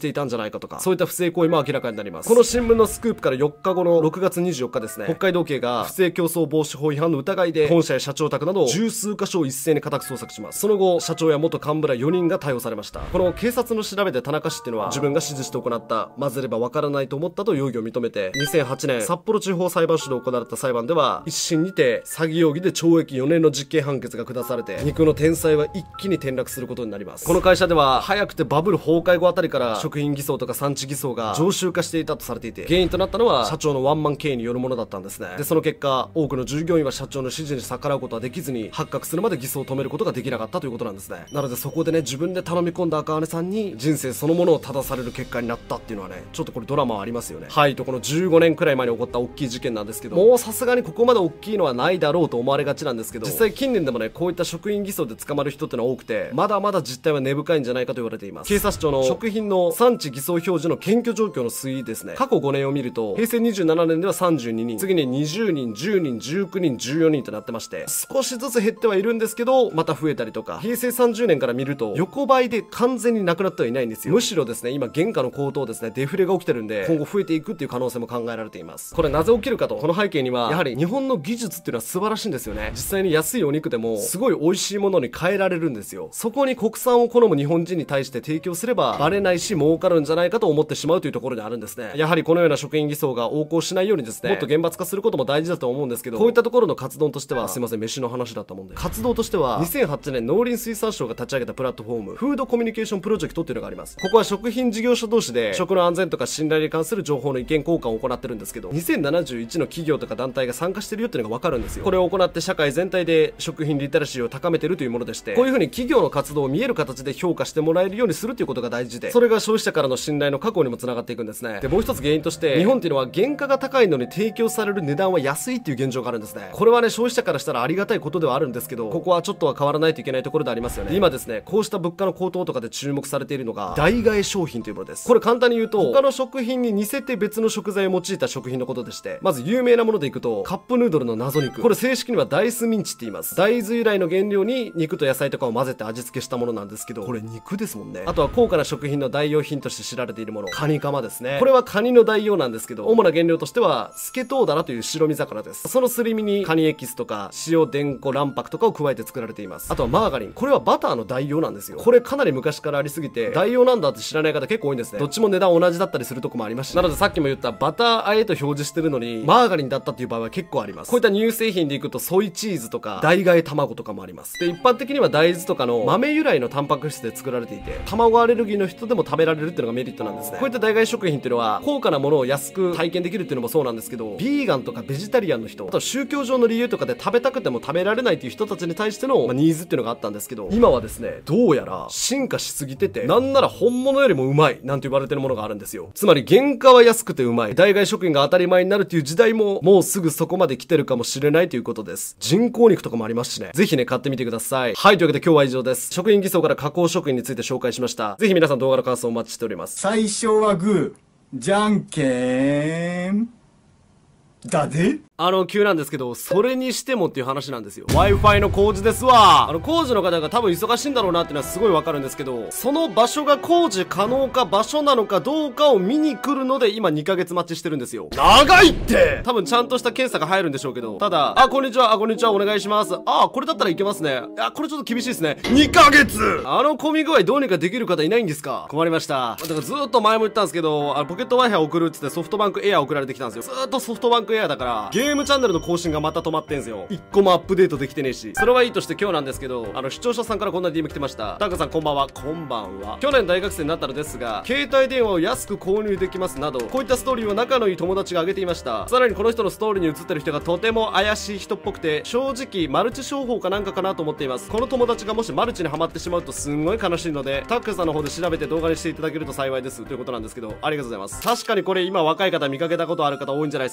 A: ないかとか、そういった不正行為も明らかになります。この新聞のスクープから4日後の6月24日ですね、北海道警が不正競争防止法違反の疑いで本社や社長宅など十数箇所を一斉に家宅捜索します。その後、社長や元幹部ら4人が逮捕されました。この警察の調べで田中氏っていうのは、自分が指示して行った混ぜればわからないと思ったと容疑を認めて、2008年札幌地方裁判所で行われた裁判では一審にて詐欺容疑で懲役4年の実刑判決が下されて、肉の天才は一気に転落することになります。この会社では早くてバブル崩壊後あたりから食品偽装とか産地偽装が常習化していたとされていて、原因となったのは社長のワンマン経営によるものだったんですね。でその結果、多くの従業員は社長の指示に逆らうことはできずに、発覚するまで偽装を止めることができなかったということなんですね。なのでそこでね、自分で頼み込んだ赤羽さんに人生そのものを正される結果になったっていうのはね、ちょっとこれドラマはありますよね。はいと、この15年くらい前に起こった大きい事件なんですけど、もうさすがにここまで大きいのはないだろうと思われがちなんですけど、実際近年でもね、こういった食品偽装で捕まる人ってのは多くて、まだまだ実態は根深いんじゃないかと言われています。警察庁の食品の産地偽装表示の検挙状況の推移ですね、過去5年を見ると、平成27年では32人、次に20人、10人、19人、14人となってまして、少しずつ減ってはいるんですけど、また増えたりとか、平成30年から見ると横ばいで完全になくなってはいないんですよ。むしろですね、今原価の高騰ですね、デフレが起きてるんで、今後増えていくっていう可能性も考えられています。これなぜ起きるかと、この背景にはやはり日本の技術っていうのは素晴らしいんですよね。実際に安いお肉でもすごい美味しいものに変えられるんですよ。そこに国産を好む日本人に対して提供すればバレないし儲かるんじゃないかと思ってしまうというところにあるんですね。やはりこのような食品偽装が横行しないようにですね、もっと厳罰化することも大事だと思うんですけど、こういったところの活動としては、すいません飯の話だったもんで、活動としては2008年農林水産省が立ち上げたプラットフォーム、フードコミュニケーションプロジェクトっていうのがあります。ここは食品事業者同士で食の安全とか信頼に関する情報の意見交換を行ってるんですけど、2071の企業とか団体が参加してるよっていうのが分かるんですよ。これを行って社会全体で食品リテラシーを高めてるというものでして、こういう風に企業の活動を見える形で評価してもらえるようにするということが大事で、それが消費者からの信頼の確保にもつながっていくんですね。でもう一つ原因として、日本っていうのは原価が高いのに提供される値段は安いっていう現状があるんですね。これはね、消費者からしたらありがたいことではあるんですけど、ここはちょっとは変わらないといけないところでありますよね。今ですね、こうした物価の高騰とかで注目されているのが代替商品というものです。これ簡単に言うと、他の食品に似せて別の食材を用いた食品のことでして、まず有名なものでいくとカップヌードルの謎肉、これ正式にはダイスミンチって言います。大豆由来の原料に肉と野菜とかを混ぜて味付けしたものなんですけど、これ肉ですもんね。あとは高価な食品の代用品として知られているもの、カニカマですね。これはカニの代用なんですけど、主な原料としてはスケトウダラという白身魚です。そのすり身にカニエキスとか塩、でんこ、卵白とかを加えて作られています。あとはマーガリン、これはバターの代用なんですよ。これかなり昔からありすぎて代用なんだって知らない方結構多いんですね。どっちも値段同じだったりするとこもありますし、なのでさっきも言ったバターあえと表示してるのにマーガリンだったっていう場合は結構あります。こういった乳製品でいくとソイチーズとか代替卵とかもあります。で一般的には大豆とかの豆由来のタンパク質で作られていて、卵アレルギーの人でも食べられるっていうのがメリットなんですね。こういった代替食品っていうのは高価なものを安く体験できるっていうのもそうなんですけど、ビーガンとかベジタリアンの人、あと宗教上の理由とかで食べたくても食べられないっていう人たちに対しての、ニーズっていうのがあったんですけど、今はですね、どうやら進化しすぎてて、なんなら本物よりもうまいなんて言われてるものがあるんですよ。つまり原価は安くてうまい、代替食品が当たり前になるっていう時代ももうすぐそこまで来てるかもしれないということです。人工肉とかもありますしね、ぜひね買ってみてください。はい、というわけで今日は以上です。食品偽装から加工食品について紹介しました。ぜひ皆さん動画の感想をお待ちしております。
B: 最初はグー、じゃんけんだぜ。
A: 急なんですけど、それにしてもっていう話なんですよ。Wi-Fi の工事ですわ。工事の方が多分忙しいんだろうなっていうのはすごいわかるんですけど、その場所が工事可能か場所なのかどうかを見に来るので今2ヶ月待ちしてるんですよ。長いって！多分ちゃんとした検査が入るんでしょうけど、ただ、こんにちは、こんにちは、お願いします。これだったらいけますね。これちょっと厳しいですね。2ヶ月！混み具合どうにかできる方いないんですか？困りました。だからずーっと前も言ったんですけど、ポケット Wi-Fi 送るっつってソフトバンクエア送られてきたんですよ。ずーっとソフトバンクエアだから、ゲームチャンネルの更新がまた止まってんすよ。1個もアップデートできてねえし。それはいいとして今日なんですけど、視聴者さんからこんな DM 来てました。タンカさんこんばんは。こんばんは。去年大学生になったのですが、携帯電話を安く購入できますなど、こういったストーリーを仲のいい友達が上げていました。さらにこの人のストーリーに映ってる人がとても怪しい人っぽくて、正直マルチ商法かなんかかなと思っています。この友達がもしマルチにハマってしまうとすんごい悲しいので、タックさんの方で調べて動画にしていただけると幸いですということなんですけど、ありがとうございます。確かにこれ今若い方見かけたことある方多いんじゃないですかね。っていう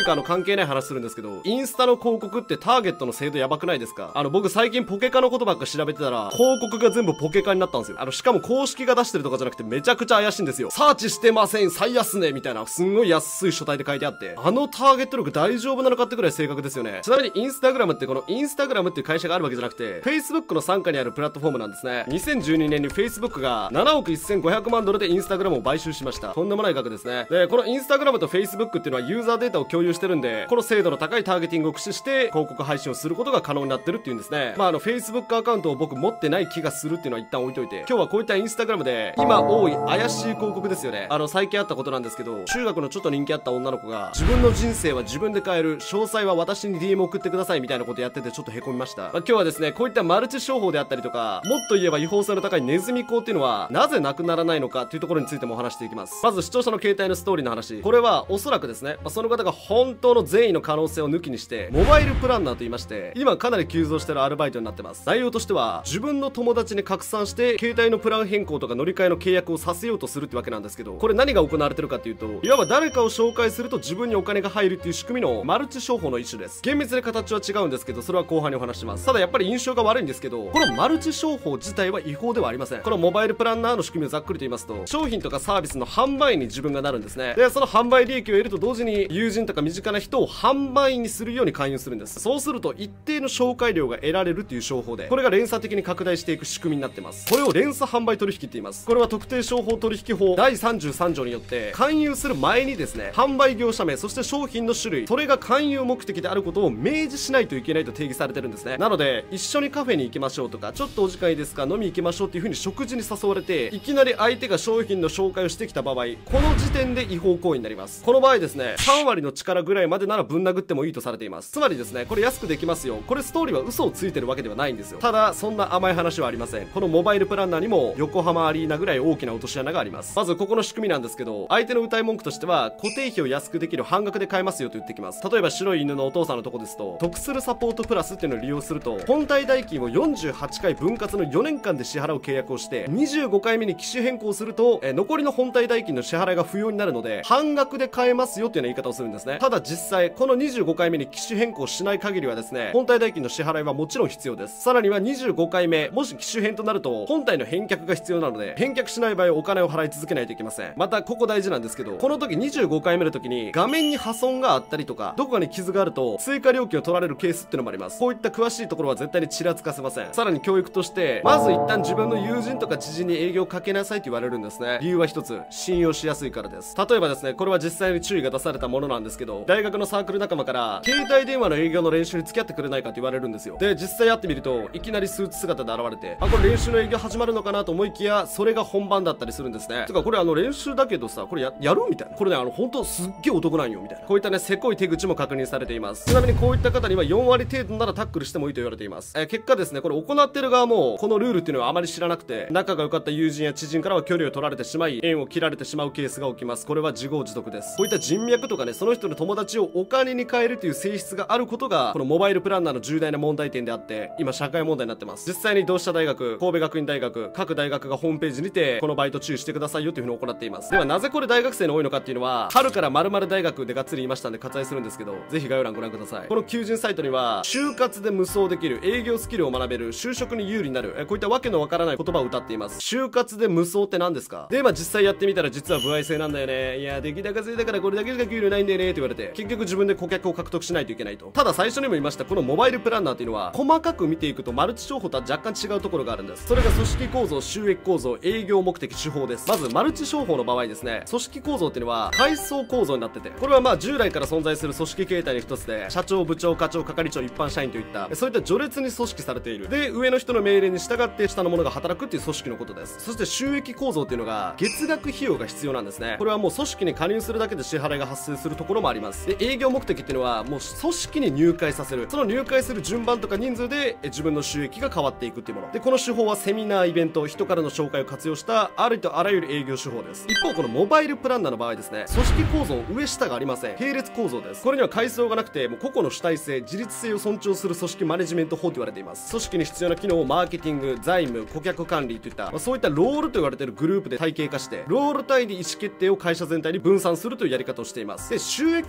A: いうか関係ない話するんですけど、インスタの広告ってターゲットの精度やばくないですか？僕最近ポケカのことばっか調べてたら、広告が全部ポケカになったんですよ。しかも公式が出してるとかじゃなくてめちゃくちゃ怪しいんですよ。サーチしてません、最安値みたいな、すんごい安い書体で書いてあって、ターゲット力大丈夫なのかってくらい正確ですよね。ちなみにインスタグラムってこのインスタグラムっていう会社があるわけじゃなくて、Facebook の傘下にあるプラットフォームなんですね。2012年に Facebook が7億1500万ドルでインスタグラムを買収しました。とんでもない額ですね。で、このインスタグラムと Facebook っていうのはユーザーデータを共有してるんで、この精度の高いターゲティングを駆使して広告配信をすることが可能になってるっていうんですね。Facebook アカウントを僕持ってない気がするっていうのは一旦置いといて、今日はこういったインスタグラムで今多い怪しい広告ですよね。最近あったことなんですけど、中学のちょっと人気あった女の子が自分の人生は自分で変える、詳細は私に DM 送ってくださいみたいなことやっててちょっとへこみました。今日はですね、こういったマルチ商法であったりとか、もっと言えば違法性の高いネズミ講っていうのはなぜなくならないのかっていうところについてもお話していきます。まず視聴者の携帯のストーリーの話、これはおそらくですね、その方が本当の善意の可能性を抜きにしてモバイルプランナーと言いまして、今かなり急増してるアルバイトになってます。内容としては自分の友達に拡散して携帯のプラン変更とか乗り換えの契約をさせようとするってわけなんですけど、これ何が行われてるかっていうと、いわば誰かを紹介すると自分にお金が入るっていう仕組みのマルチ商法の一種です。厳密な形は違うんですけど、それは後半にお話します。ただやっぱり印象が悪いんですけど、このマルチ商法自体は違法ではありません。このモバイルプランナーの仕組みをざっくりと言いますと、商品とかサービスの販売員に自分がなるんですね。で、その販売利益を得ると同時に友人とか身近な人を販売員にするように勧誘するんです。そうすると一定の紹介料が得られるっていう商法で、これが連鎖的に拡大していく仕組みになってます。これを連鎖販売取引って言います。これは特定商法取引法第33条によって勧誘する前にですね、販売業者名、そして商品の種類、それが勧誘目的であることを明示しないといけないと定義されてるんですね。なので一緒にカフェに行きましょうとか、ちょっとお時間いいですか、飲み行きましょうっていう風に食事に誘われて、いきなり相手が商品の紹介をしてきた場合、この時点で違法行為になります。この場合ですね、3割の力ぐらいまでならぶん殴ってもいいとされています。つまりですね、これ安くできますよ、これストーリーは嘘をついてるわけではないんですよ。ただそんな甘い話はありません。このモバイルプランナーにも横浜アリーナぐらい大きな落とし穴があります。まずここの仕組みなんですけど、相手の謳い文句としては固定費を安くできる、半額で買えますよと言ってきます。例えば白い犬のお父さんのとこですと、得するサポートプラスっていうのを利用すると、本体代金を48回分割の4年間で支払う契約をして、25回目に機種変更すると、残りの本体代金の支払いが不要になるので半額で買えますよっていうような言い方をするんですね。ただ実際この25回目に機種変更しない限りはですね、本体代金の支払いはもちろん必要です。さらには25回目もし機種変となると本体の返却が必要なので、返却しない場合お金を払い続けないといけません。またここ大事なんですけど、この時25回目の時に画面に破損があったりとか、どこかに傷があると追加料金を取られるケースっていうのもあります。こういった詳しいところは絶対にちらつかせません。さらに教育として、まず一旦自分の友人とか知人に営業をかけなさいって言われるんですね。理由は一つ、信用しやすいからです。例えばですね、これは実際に注意が出されたものなんですけど、大学のサークル仲間から携帯電話の営業の練習に付き合ってくれないかって言われるんですよ。で、実際やってみるといきなりスーツ姿で現れて、これ練習の営業始まるのかなと思いきや、それが本番だったりするんですね。てかこれ練習だけどさ、これやるみたいな、これね本当すっげえお得なんよみたいな、こういったねせこい手口も確認されています。ちなみにこういった方には4割程度ならタックルしてもいいと言われています。結果ですね、これ行ってる側もこのルールっていうのはあまり知らなくて、仲が良かった友人や知人からは距離を取られてしまい、縁を切られてしまうケースが起きます。これは自業自得です。こういった人脈とかね、その人の友達をお金に変えるという性質があることがこのモバイルプランナーの重大な問題点であって、今社会問題になってます。実際に同志社大学、神戸学院大学、各大学がホームページにてこのバイト注意してくださいよというふうに行っています。ではなぜこれ大学生に多いのかっていうのは、春から〇〇大学でがっつり言いましたんで割愛するんですけど、ぜひ概要欄ご覧ください。この求人サイトには就活で無双できる、営業スキルを学べる、就職に有利になる、こういったわけのわからない言葉を歌っています。就活で無双って何ですか？で実際やってみたら実は歩合制なんだよね、いや出来高制だからこれだけしか給料ないんだよねって言われて、結局自分で顧客を獲得しないといけないと。ただ最初にも言いました、このモバイルプランナーっていうのは細かく見ていくとマルチ商法とは若干違うところがあるんです。それが組織構造、収益構造、営業目的、手法です。まずマルチ商法の場合ですね、組織構造っていうのは階層構造になってて、これは従来から存在する組織形態の一つで、社長、部長、課長、係長、一般社員といったそういった序列に組織されている。で、上の人の命令に従って下の者が働くっていう組織のことです。そして収益構造っていうのが月額費用が必要なんですね。これはもう組織に加入するだけで支払いが発生するところもあります。で、営業目的っていうのはもう組織に入会させる、その入会する順番とか人数で自分の収益が変わっていくっていうもので、この手法はセミナー、イベント、人からの紹介を活用したありとあらゆる営業手法です。一方このモバイルプランナーの場合ですね、組織構造上下がありません。並列構造です。これには階層がなくて、もう個々の主体性、自律性を尊重する組織マネジメント法と言われています。組織に必要な機能をマーケティング、財務、顧客管理といった、そういったロールと言われているグループで体系化して、ロール単位で意思決定を会社全体に分散するというやり方をしています。で、収益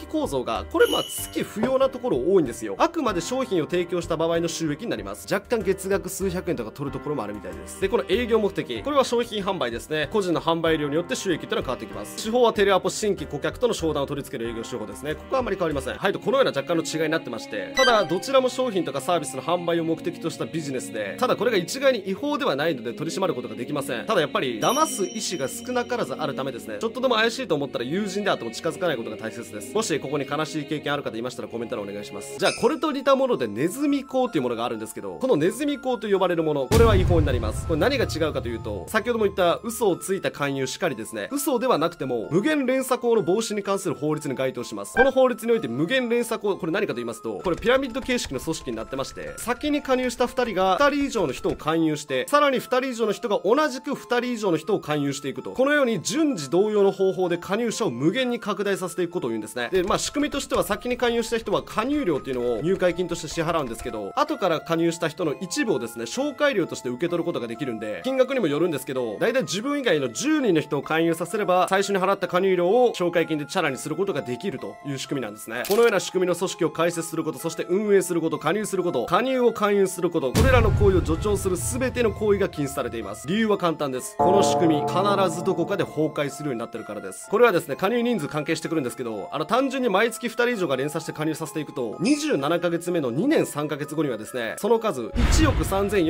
A: 益構造がこれ月不要なところ多いんですよ。あくまで商品を提供した場合の収益になります。若干月額数百円とか取るところもあるみたいです。でこの営業目的、これは商品販売ですね。個人の販売量によって収益っていうのは変わってきます。手法はテレアポ、新規顧客との商談を取り付ける営業手法ですね。ここはあまり変わりません。はいと、このような若干の違いになってまして、ただどちらも商品とかサービスの販売を目的としたビジネスで、ただこれが一概に違法ではないので取り締まることができません。ただやっぱり騙す意思が少なからずあるためですね、ちょっとでも怪しいと思ったら友人であっても近づかないことが大切です。もしここに悲しい経験ある方いましたらコメント欄お願いします。じゃあこれと似たものでネズミ講というものがあるんですけど、このネズミ講と呼ばれるもの、これは違法になります。これ何が違うかというと、先ほども言った嘘をついた勧誘しかりですね、嘘ではなくても無限連鎖講の防止に関する法律に該当します。この法律において無限連鎖講、これ何かと言いますと、これピラミッド形式の組織になってまして、先に加入した2人が2人以上の人を勧誘して、さらに2人以上の人が同じく2人以上の人を勧誘していくと、このように順次同様の方法で加入者を無限に拡大させていくことを言うんですね。で仕組みとしては、先に加入した人は加入料っていうのを入会金として支払うんですけど、後から加入した人の一部をですね、紹介料として受け取ることができるんで、金額にもよるんですけど、だいたい自分以外の10人の人を勧誘させれば、最初に払った加入料を紹介金でチャラにすることができるという仕組みなんですね。このような仕組みの組織を開設すること、そして運営すること、加入すること、加入を勧誘すること、これらの行為を助長する全ての行為が禁止されています。理由は簡単です。この仕組み必ずどこかで崩壊するようになってるからです。これはですね、加入人数関係してくるんですけど、単純に毎月2人以上が連鎖して加入させていくと、27ヶ月目の2年3ヶ月後にはですね、その数1億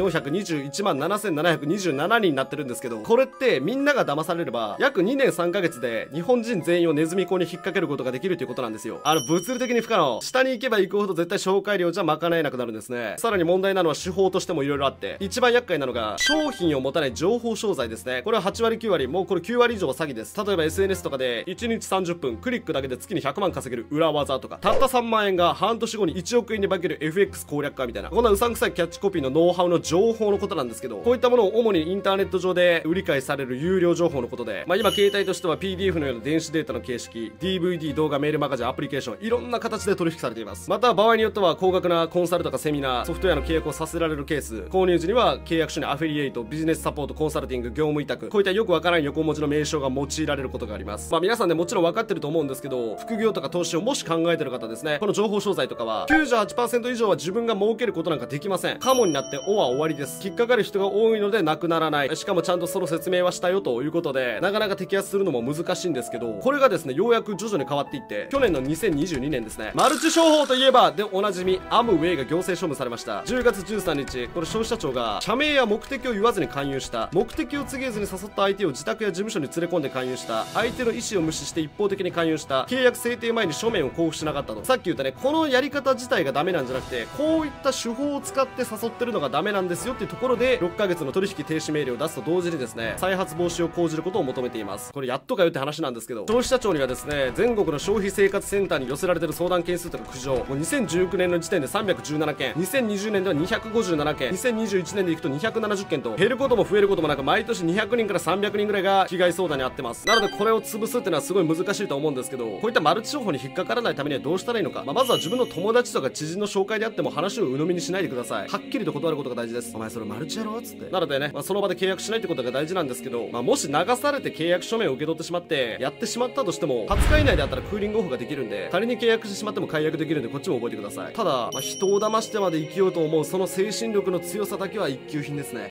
A: 3421万7727人になってるんですけど、これってみんなが騙されれば約2年3ヶ月で日本人全員をネズミ講に引っ掛けることができるということなんですよ。物理的に不可能。下に行けば行くほど絶対紹介料じゃ賄えなくなるんですね。さらに問題なのは手法としても色々あって、一番厄介なのが商品を持たない情報商材ですね。これは8割9割、もうこれ9割以上は詐欺です。例えば SNS とかで1日30分クリックだけで月に100万稼げる裏技とか、たった3万円が半年後に1億円に化ける FX 攻略家みたいな、こんなうさんくさいキャッチコピーのノウハウの情報のことなんですけど、こういったものを主にインターネット上で売り買いされる有料情報のことで、今携帯としては PDF のような電子データの形式、 DVD、動画、メールマガジン、アプリケーション、いろんな形で取引されています。また場合によっては高額なコンサルとかセミナー、ソフトウェアの契約をさせられるケース、購入時には契約書にアフィリエイト、ビジネスサポート、コンサルティング、業務委託、こういったよくわからん横文字の名称が用いられることがあります。皆さんね、もちろん分かってると思うんですけど、副業とか投資をもし考えてる方ですね、この情報商材とかは 98% 以上は自分が儲けることなんかできません。カモになっておは終わりです。引っかかる人が多いのでなくならない。しかもちゃんとその説明はしたよということで、なかなか摘発するのも難しいんですけど、これがですね、ようやく徐々に変わっていって、去年の2022年ですね、マルチ商法といえばでおなじみアムウェイが行政処分されました。10月13日、これ消費者庁が社名や目的を言わずに勧誘した、目的を告げずに誘った相手を自宅や事務所に連れ込んで勧誘した、相手の意思を無視して一方的に勧誘した、契約制定前に書面を交付しなかったと。さっき言ったね、このやり方自体がダメなんじゃなくて、こういった手法を使って誘ってるのがダメなんですよっていうところで、6ヶ月の取引停止命令を出すと同時にですね、再発防止を講じることを求めています。これやっとかよって話なんですけど、消費者庁にはですね、全国の消費生活センターに寄せられてる相談件数とか苦情、もう2019年の時点で317件、2020年では257件、2021年でいくと270件と、減ることも増えることもなく、毎年200人から300人ぐらいが被害相談に遭ってます。なのでこれを潰すっていうのはすごい難しいと思うんですけど、こういったマルチ商法に引っかからないためにはどうしたらいいのか、まずは自分の友達とか知人の紹介であっても話を鵜呑みにしないでください。はっきりと断ることが大事です。お前それマルチやろっつって。なのでね、その場で契約しないってことが大事なんですけど、もし流されて契約書面を受け取ってしまってやってしまったとしても、20日以内であったらクーリングオフができるんで、仮に契約してしまっても解約できるんで、こっちも覚えてください。ただ、人を騙してまで生きようと思うその精神力の強さだけは一級品ですね。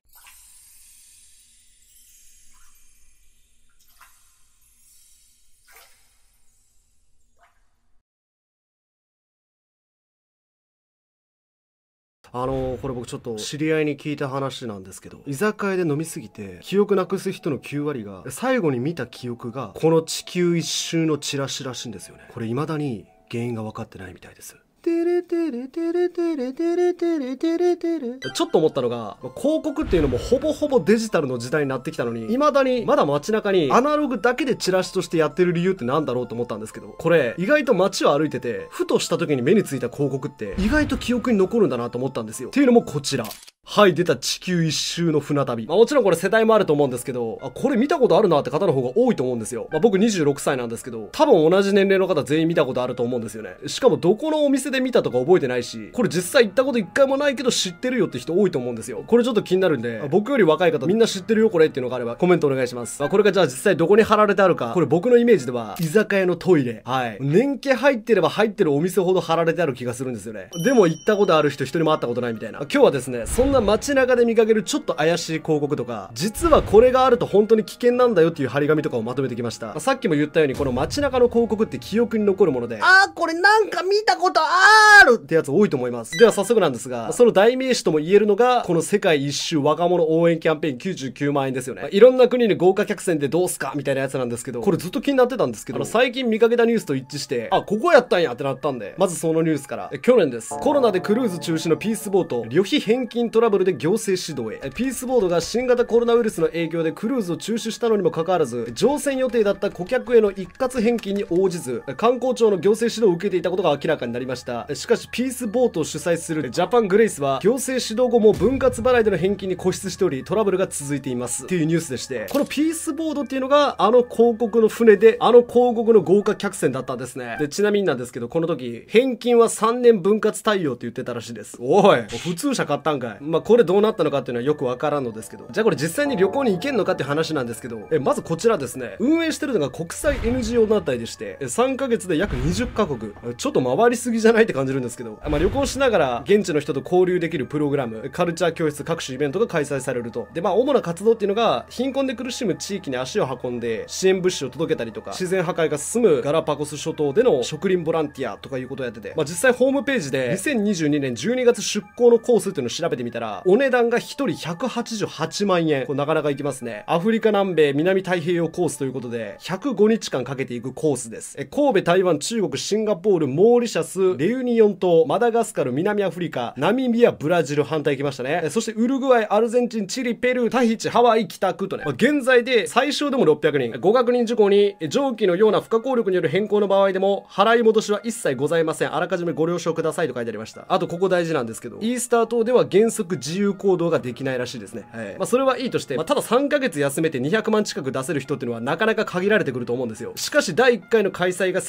A: これ僕ちょっと知り合いに聞いた話なんですけど、居酒屋で飲みすぎて記憶なくす人の9割が最後に見た記憶がこの地球一周のチラシらしいんですよね。これ未だに原因が分かってないみたいです。ちょっと思ったのが、広告っていうのもほぼほぼデジタルの時代になってきたのに、未だにまだ街中にアナログだけでチラシとしてやってる理由ってなんだろうと思ったんですけど、これ意外と街を歩いててふとした時に目についた広告って意外と記憶に残るんだなと思ったんですよ。っていうのもこちら。 はい、出た地球一周の船旅。もちろんこれ世代もあると思うんですけど、これ見たことあるなって方の方が多いと思うんですよ。僕26歳なんですけど、多分同じ年齢の方全員見たことあると思うんですよね。しかもどこのお店で見たとか覚えてないし、これ実際行ったこと一回もないけど知ってるよって人多いと思うんですよ。これちょっと気になるんで、僕より若い方みんな知ってるよこれっていうのがあればコメントお願いします。これがじゃあ実際どこに貼られてあるか、これ僕のイメージでは居酒屋のトイレ。はい。年季入ってれば入ってるお店ほど貼られてある気がするんですよね。でも行ったことある人一人も会ったことないみたいな。今日はですね、そんな街中で見かけるちょっと怪しい広告とか、実はこれがあると本当に危険なんだよっていう張り紙とかをまとめてきました。さっきも言ったようにこの街中の広告って記憶に残るもので、これなんか見たことあるってやつ多いと思います。では早速なんですが、その代名詞とも言えるのがこの世界一周若者応援キャンペーン99万円ですよね。いろんな国に豪華客船でどうすかみたいなやつなんですけど、これずっと気になってたんですけど、最近見かけたニュースと一致して、ここやったんやってなったんで、まずそのニュースから。去年です。コロナでクルーズ中止のピースボート、旅費返金トラブルで行政指導へ。ピースボートが新型コロナウイルスの影響でクルーズを中止したのにもかかわらず、乗船予定だった顧客への一括返金に応じず、観光庁の行政指導を受けていたことが明らかになりました。しかしピースボートを主催するジャパングレイスは、行政指導後も分割払いでの返金に固執しており、トラブルが続いていますっていうニュースでして、このピースボードっていうのが広告の船で、広告の豪華客船だったんですね。で、ちなみになんですけど、この時返金は3年分割対応って言ってたらしいです。おい、普通車買ったんかい。これどうなったのかっていうのはよくわからんのですけど、じゃあこれ実際に旅行に行けんのかっていう話なんですけど、まずこちらですね、運営してるのが国際 NGO 団体でして、3ヶ月で約20カ国、ちょっと回りすぎじゃないって感じるんですけど、旅行しながら現地の人と交流できるプログラム、カルチャー教室、各種イベントが開催されると。で、主な活動っていうのが、貧困で苦しむ地域に足を運んで支援物資を届けたりとか、自然破壊が進むガラパゴス諸島での植林ボランティアとかいうことをやってて、実際ホームページで2022年12月出港のコースっていうのを調べてみたら、お値段が1人188万円。これなかなかいきますね。アフリカ南米南太平洋コースということで、105日間かけていくコースです。神戸、台湾、中国、シンガポール、モーリシャス、レユニオン島、マダガスカル、南アフリカ、ナミビア、ブラジル、反対行きましたね。そしてウルグアイ、アルゼンチン、チリ、ペルー、タヒチ、ハワイ、北区とね。現在で最小でも600人。ご確認事項に、上記のような不可抗力による変更の場合でも、払い戻しは一切ございません。あらかじめご了承くださいと書いてありました。あと、ここ大事なんですけど、イースター島では原則自由行動ができないらしいですね。はい。それはいいとして、ただ3ヶ月休めて200万近く出せる人っていうのはなかなか限られてくると思うんですよ。しかし第1回の開催が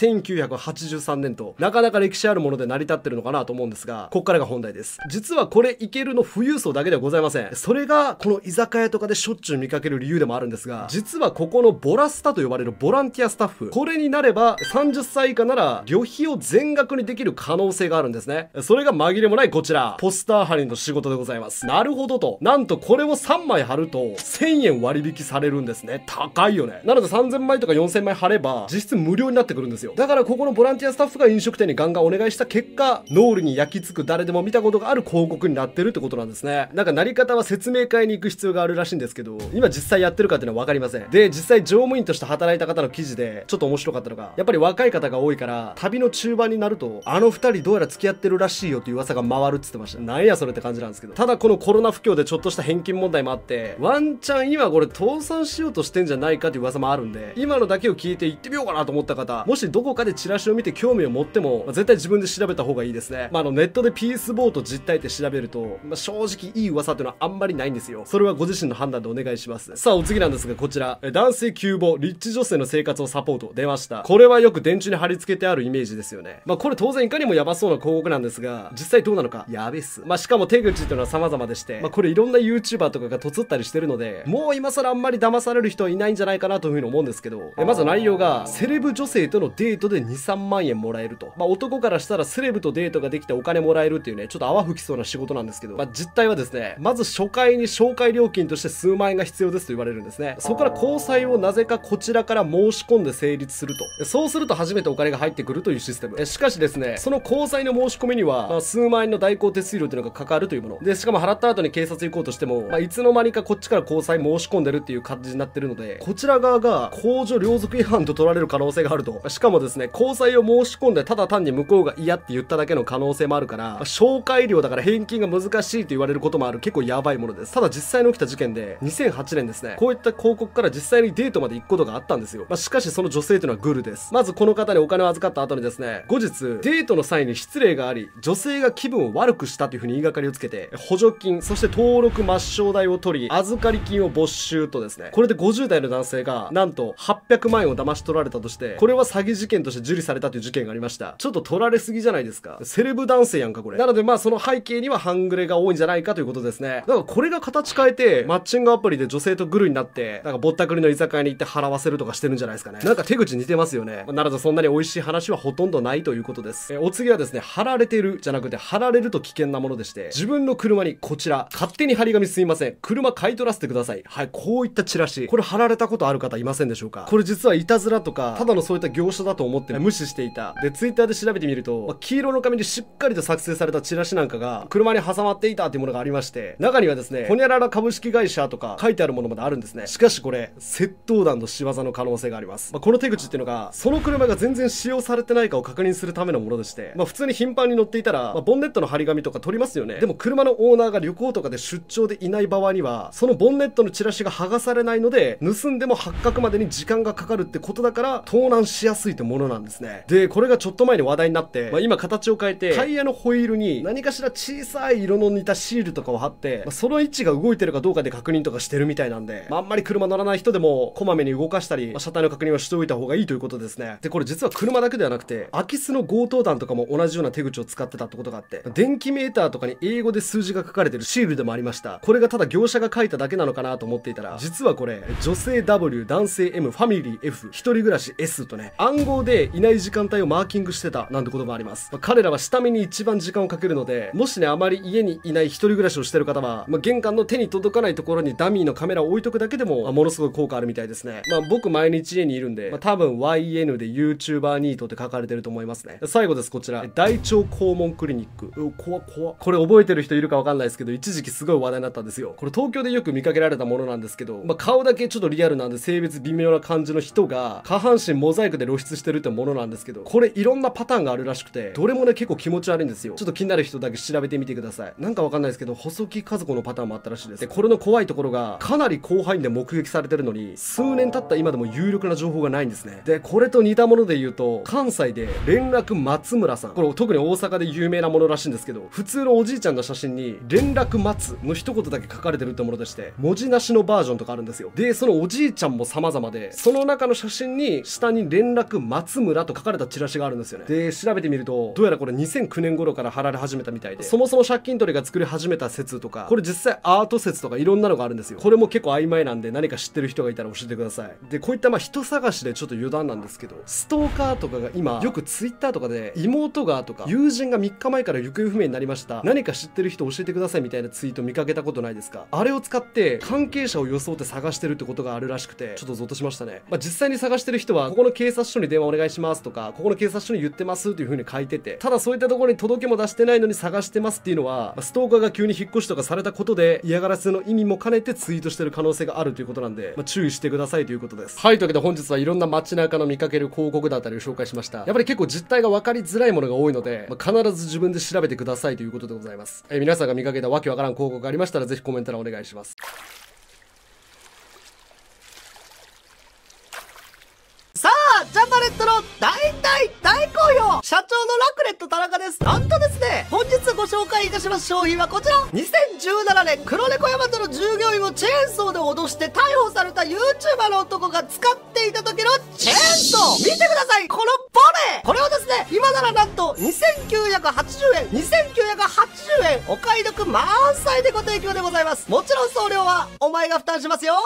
A: 1983年と、なかなか歴史あるもので成り立ってるのかなと思うんですが、こっからが本題です。実はこれいけるの富裕層だけではございません。それがこの居酒屋とかでしょっちゅう見かける理由でもあるんですが、実はここのボラスタと呼ばれるボランティアスタッフ、これになれば30歳以下なら旅費を全額にできる可能性があるんですね。それが紛れもないこちら、ポスター貼りの仕事でございます。なるほどと。なんとこれを3枚貼ると1000円割引されるんですね。高いよね。なので3000枚とか4000枚貼れば実質無料になってくるんですよ。だからここのボランティアスタッフが飲食店にガンガンお願いした結果、脳裏に焼き付く誰でも見たことがある広告になってるってことなんですね。なんかなり方は説明会に行く必要があるらしいんですけど、今実際やってるかっていうのは分かりません。で、実際乗務員として働いた方の記事でちょっと面白かったのが、やっぱり若い方が多いから旅の中盤になると2人どうやら付き合ってるらしいよっていう噂が回るって言ってました。なんやそれって感じなんですけど、ただこのコロナ不況でちょっとした返金問題もあって、ワンチャン今これ倒産しようとしてんじゃないかっていう噂もあるんで、今のだけを聞いて行ってみようかなと思った方、もしどこかでチラシを見て興味を持っても、絶対自分で調べた方がいいですね。ネットでピースボート実態って調べると、正直いい噂っていうのはあんまりないんですよ。それはご自身の判断でお願いします。さあお次なんですが、こちら男性急募リッチ女性の生活をサポート出ました。これはよく電柱に貼り付けてあるイメージですよね。これ当然いかにもヤバそうな広告なんですが、実際どうなのかやべっす。しかも手口っていうのは様々でして、これいろんな YouTuber とかがとつったりしてるので、もう今更あんまり騙される人はいないんじゃないかなというふうに思うんですけど、まず内容がセレブ女性とのデートで 2,3 万円もらえると。男からしたらセレブとデートができてお金もらえるっていうね、ちょっと泡吹きそうな仕事なんですけど、実態はですね、まず初回に紹介料金として数万円が必要ですと言われるんですね。そこから交際をなぜかこちらから申し込んで成立すると。そうすると初めてお金が入ってくるというシステム。しかしですね、その交際の申し込みには、数万円の代行手数料というのがかかるというもので、しかも払った後に警察行こうとしても、いつの間にかこっちから交際申し込んでるっていう感じになってるので、こちら側が公序良俗違反と取られる可能性があると。しかもですね、交際を申し込んでただ単に向こうが嫌って言っただけの可能性もあるから、紹介料だから返金が難しいと言われることもある結構やばいものです。ただ実際に起きた事件で2008年ですね、こういった広告から実際にデートまで行くことがあったんですよ。しかしその女性というのはグルです。まずこの方にお金を預かった後にですね、後日デートの際に失礼があり女性が気分を悪くしたというふうに言いがかりをつけて、 補助金、そして登録抹消代を取り、預かり金を没収とですね、これで50代の男性がなんと800万円を騙し取られたとして、これは詐欺事件として受理されたという事件がありました。ちょっと取られすぎじゃないですか。セレブ男性やんかこれ。なのでまあその背景には半グレが多いんじゃないかということですね。だからこれが形変えてマッチングアプリで女性とグルになって、なんかぼったくりの居酒屋に行って払わせるとかしてるんじゃないですかね。なんか手口似てますよね。なのでそんなに美味しい話はほとんどないということです。お次はですね、貼られてるじゃなくて貼られると危険なものでして、自分の車にこちら勝手に張り紙すいません、車買い取らせてください。はい、こういったチラシ、これ貼られたことある方いませんでしょうか。これ実はいたずらとかただのそういった業者だと思って無視していた。でツイッターで調べてみると、黄色の紙でしっかりと作成されたチラシなんかが車に挟まっていたっていうものがありまして、中にはですね、ホニャララ株式会社とか書いてあるものまであるんですね。しかしこれ窃盗団の仕業の可能性があります。この手口っていうのが、その車が全然使用されてないかを確認するためのものでして、普通に頻繁に乗っていたら、ボンネットの張り紙とか取りますよね。でも車のオーナーが旅行とかで出張でいない場合には、そのボンネットのチラシが剥がされないので、盗んでも発覚までに時間がかかるってことだから盗難しやすいってものなんですね。でこれがちょっと前に話題になって、今形を変えてタイヤのホイールに何かしら小さい色の似たシールとかを貼って、その位置が動いてるかどうかで確認とかしてるみたいなんで、あんまり車乗らない人でもこまめに動かしたり、車体の確認をしておいた方がいいということですね。でこれ実は車だけではなくて、空き巣の強盗団とかも同じような手口を使ってたってことがあって、電気メーターとかに英語で数字が書かれてるシールでもありました。これがただ業者が書いただけなのかなと思っていたら、実はこれ女性 W 男性 M ファミリー F 一人暮らし S とね、暗号でいない時間帯をマーキングしてたなんてこともあります。彼らは下見に一番時間をかけるので、もしねあまり家にいない一人暮らしをしてる方は、玄関の手に届かないところにダミーのカメラを置いとくだけでも、ものすごい効果あるみたいですね。僕毎日家にいるんで、多分 YN で YouTuber ニートって書かれてると思いますね。最後です、こちら大腸肛門クリニック。怖これ覚えてる人いるかわかんないですけど、一時期すごい話題になったんですよ。これ東京でよく見かけられたものなんですけど、顔だけちょっとリアルなんで性別微妙な感じの人が下半身モザイクで露出してるってものなんですけど、これいろんなパターンがあるらしくて、どれもね結構気持ち悪いんですよ。ちょっと気になる人だけ調べてみてください。なんかわかんないですけど、細木和子のパターンもあったらしいです。でこれの怖いところが、かなり広範囲で目撃されてるのに、数年経った今でも有力な情報がないんですね。でこれと似たもので言うと、関西で連絡松村さん、これ特に大阪で有名なものらしいんですけど、普通のおじいちゃんの写真に連絡松の一言だけ書かれてるってものでして、文字なしのバージョンとかあるんですよ。でそのおじいちゃんも様々で、その中の写真に下に連絡松村と書かれたチラシがあるんですよね。で調べてみると、どうやらこれ2009年頃から貼られ始めたみたいで、そもそも借金取りが作り始めた説とか、これ実際アート説とかいろんなのがあるんですよ。これも結構曖昧なんで、何か知ってる人がいたら教えてください。でこういった人探しでちょっと余談なんですけど、ストーカーとかが今よくツイッターとかで、妹がとか友人が3日前から行方不明になりました、何か知ってる人教えてくださいみたいなツイート見かけたことないですか。あれを使って関係者を装って探してるってことがあるらしくて、ちょっとゾッとしましたね。実際に探してる人は、ここの警察署に電話お願いしますとか、ここの警察署に言ってますっていう風に書いてて、ただそういったところに届けも出してないのに探してますっていうのは、ストーカーが急に引っ越しとかされたことで嫌がらせの意味も兼ねてツイートしてる可能性があるということなんで、注意してくださいということです。はい、というわけで本日はいろんな街中の見かける広告だったりを紹介しました。やっぱり結構実態が分かりづらいものが多いので、必ず自分で調べてくださいということでございます。皆さんが見かけたわけわからん広告がありましたら、ぜひコメント欄お願いします。
C: さあ、ジャパネットの大好評、社長のラクレット田中です。なんとですね、本日ご紹介いたします商品はこちら。2017年、黒猫ヤマトの従業員をチェーンソーで脅して逮捕された YouTuber の男が使っていた時のチェーンソー。見てください、このボレー。これをですね、今ならなんと2980円、お買い得満載でご提供でございます。もちろん送料はお前が負担しますよ。